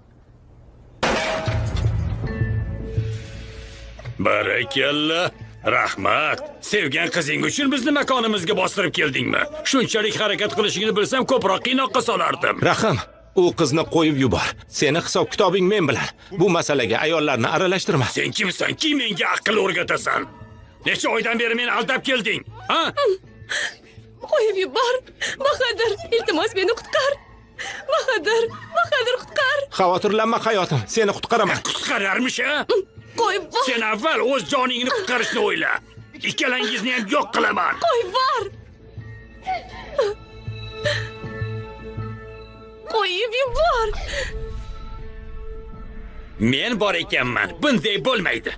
Barakalla. Rahmat. Sevgan qizing uchun bizni makonimizga bostirib keldingmi? Shunchalik harakat qilishingni bilsam, ko'proq qiynoqqa solardim. Rahim, u qizni qo'yib yubor. Seni hisob-kitobing men bilan. Bu masalaga ayollarni aralashtirma. Sen kimsan-ki menga aql o'rgatasan? Necha oydan beri meni aldab kelding? Ha? Qo'yib yubor. Bahadur, iltimos meni qutqar. Bahadur qutqar. Xavotirlanma hayotim, seni qutqaraman. Qutqararmish-a? Qo'yib bor. Sen avval o'z joningni qutqarishni o'yla. Ikkalangizni ham yo'q qilaman. Qo'yib bor. Qo'yib yubor. Men bor ekanman. Bunday bo'lmaydi.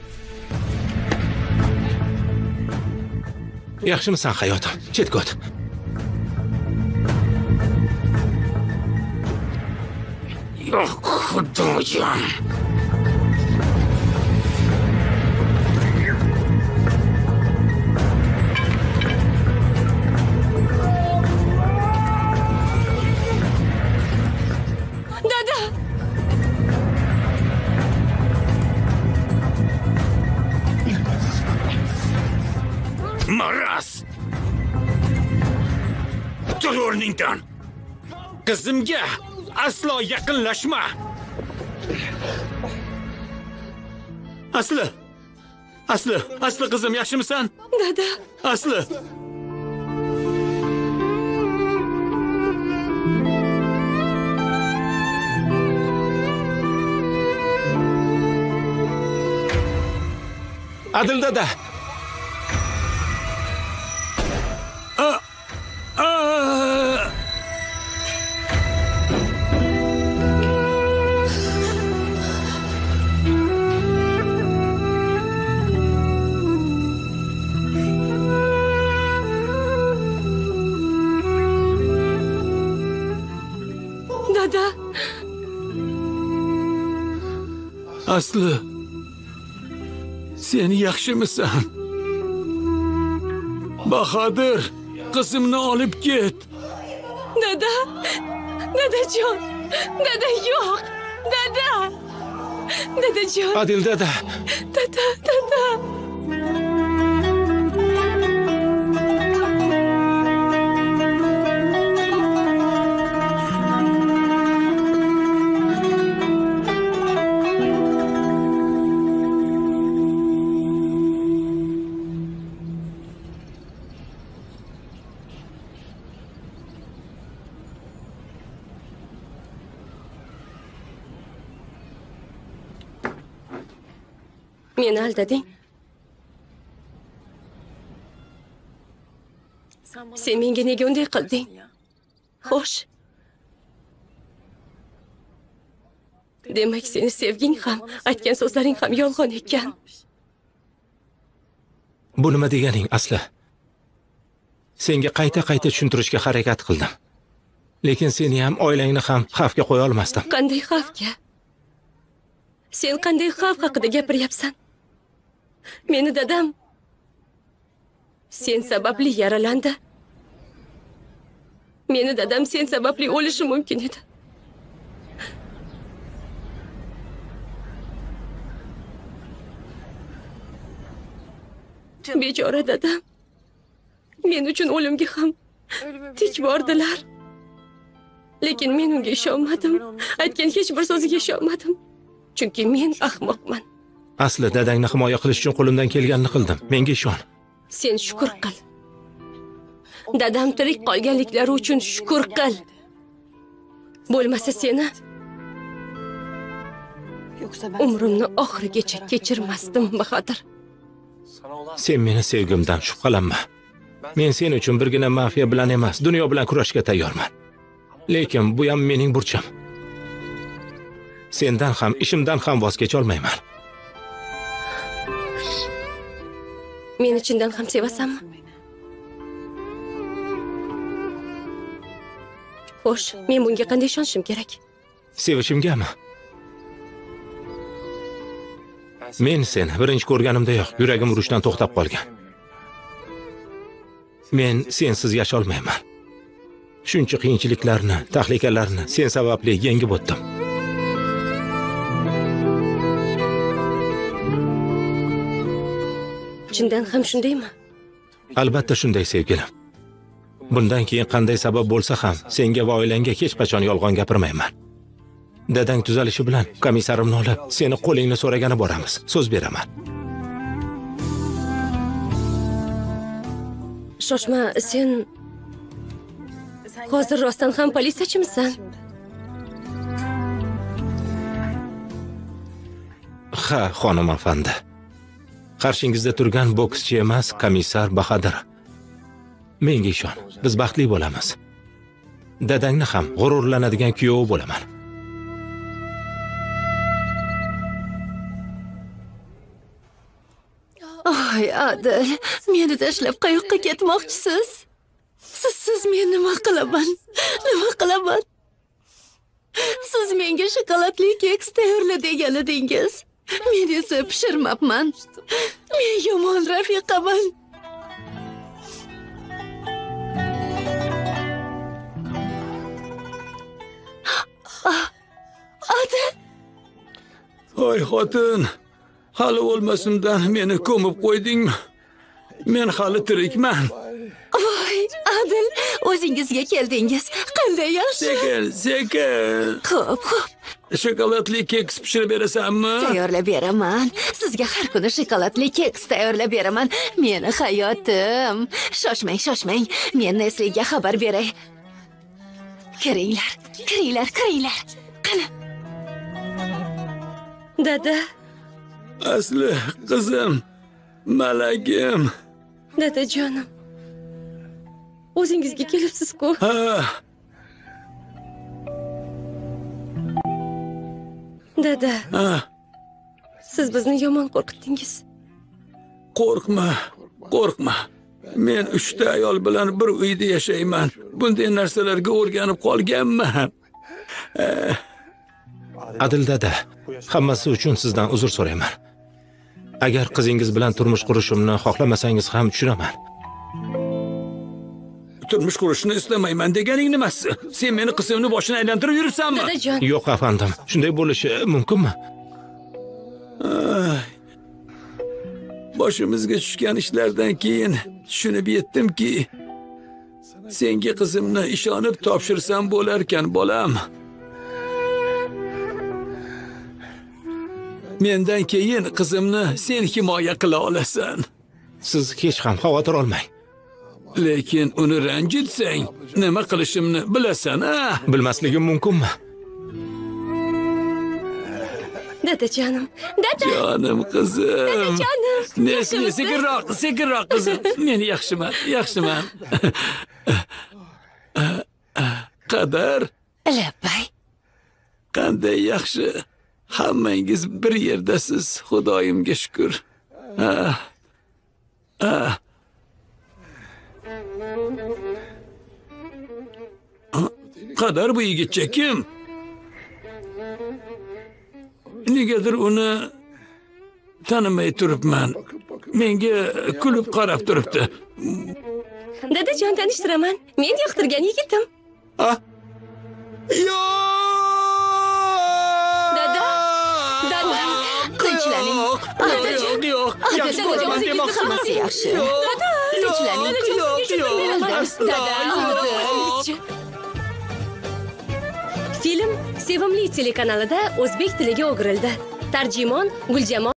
Yaxshimisan hayotim? Chetga o't. Yo'q, xudoyim. Maraz! Tur o'rningdan! Qizimga aslo yaqinlashma! Asli qizim, yaxshimisan? Dada. Asli. Adil dada. Dada. Asli. Sen yaxshimisan? Bahodir, qizimni olib ket. Dada. Dadajon. Dada yo'q. Dada. Dadajon. Adil dada. Dada. Meni aldading. Sen menga nega unday qilding? Xo'sh. Demak, seni sevging ham, aytgan so'zlaring ham yolg'on ekan. Bu nima deganing, Asli? Senga qayta tushuntirishga harakat qildim. Lekin seni ham, oilangni ham xavfga qo'ya olmasdim. Qanday xavfga? Sen qanday xavf haqida gapiryapsan? Meni dadam sen sababli yaralandi. Meni dadam sen sababli o'lishi mumkin edi. Bechora dadam. Men uchun o'limga ham tik bordilar. Lekin men unga ishonmadim. Aytgan hech bir so'ziga ishonmadim. Chunki men ahmoqman. Asli dadangni himoya qilish uchun qo'limdan kelganini qildim. Menga ishon. Sen shukr qil. Dadam tirik qolganliklari uchun shukr qil. Bo'lmasa seni umrimni oxirigacha kechirmasdim, Bahodir. Sen meni sevgimdan shubhalanma. Men sen uchun birgina mafiya bilan emas, dunyo bilan kurashga tayyorman. Lekin bu ham mening burchim. Sendan ham, ishimdan ham voz kecha olmayman. Meni chindan ham sevasanmi? Xo'sh, men bunga qanday ishonishim kerak? Sevishimgami? Men seni birinchi ko'rganimdayoq yuragim urishdan to'xtab qolgan. Men sensiz yasha olmayman. Shuncha qiyinchiliklarni, tahlikalarni sen sababli yengib o'tdim. Chindan ham shundaymi? Albatta shunday, sevgilim. Bundan keyin qanday sabab bo'lsa ham senga va oilangga hech qachon yolg'on gapirmayman. Dadang tuzalishi bilan komisarimni olib, seni qo'lingni so'ragani boramiz. So'z beraman. Shoshma, sen hozir rostdan ham politsiyachimisan? Ha, xonim afandi. Qarshingizda turgan bokschi emas, komissar Bahodir. Menga ishon, biz baxtli bo'lamiz. Dadangni ham g'ururlanadigan kuyovi bo'laman. Oy, Adil, meni tashlab qayoqqa ketmoqchisiz? Siz men nima qilaman? Siz menga shokoladli keks tayyorla degan edingiz. Men esa pishirmabman. Men yomon rafiqaman. Adil. Oy xotin, hali o'lmasimdan meni ko'mib qo'ydingmi? Men hali tirikman. Voy, Adil, o'zingizga keldingiz. Qanday yaxshi. Sekin. Xo'p. Shokoladli keks pishirib berasanmi? Tayyorlab beraman. Sizga har kuni shokoladli keks tayyorlab beraman. Meni hayotim. Shoshmang. Men Nesliga xabar beray. Kiringlar. Qani. Dada, Asli qizim, malagim. dadajonim. O'zingizga kelibsiz-ku. Ha, Dada, ha, siz bizni yomon qo'rqitdingiz. qo'rqma. Men 3 ta ayol bilan bir uyda yashayman. Bunday narsalarga o'rganib qolganman. Adil dada, hammasi uchun sizdan uzr so'rayman. Agar qizingiz bilan turmush qurishimni xohlamasangiz ham tushunaman. Turmush qurishni istamayman deganing nimasi? Sen meni qizimni boshini aylantirib yuribsanmi? Dadajon, Yo'q, afandim. Shunday bo'lishi mumkinmi? Boshimizga tushgan ishlardan keyin tushunib yetdimki, senga qizimni ishonib topshirsam bo'larkan, bolam. Mendan keyin qizimni sen himoya qila olasan. Siz hech ham xavotir olmang. Lekin uni ranjitsang, nima qilishimni bilasan, a? Bilmasligim mumkinmi? dadajonim. Dada, Jonim qizim. jonim. Nesli, sekinroq qizim. Men yaxshiman. Qadar, Labbay. qanday yaxshi. Hammangiz bir yerdasiz. Xudoyimga shukr. Qadar bu yigitcha kim? Negadir uni tanimay turibman. Menga kulib qarab turibdi. Dadajon, tanishtiraman. Men yoqtirgan yigitim. Dada, Tinchlaning. Yo'q. Yaxshi ko'raman demoqchiman. Hammasi yaxshi. Tinchlaning. Film Sevimli telekanalida o'zbek tiliga o'girildi. Tarjimon Guljamol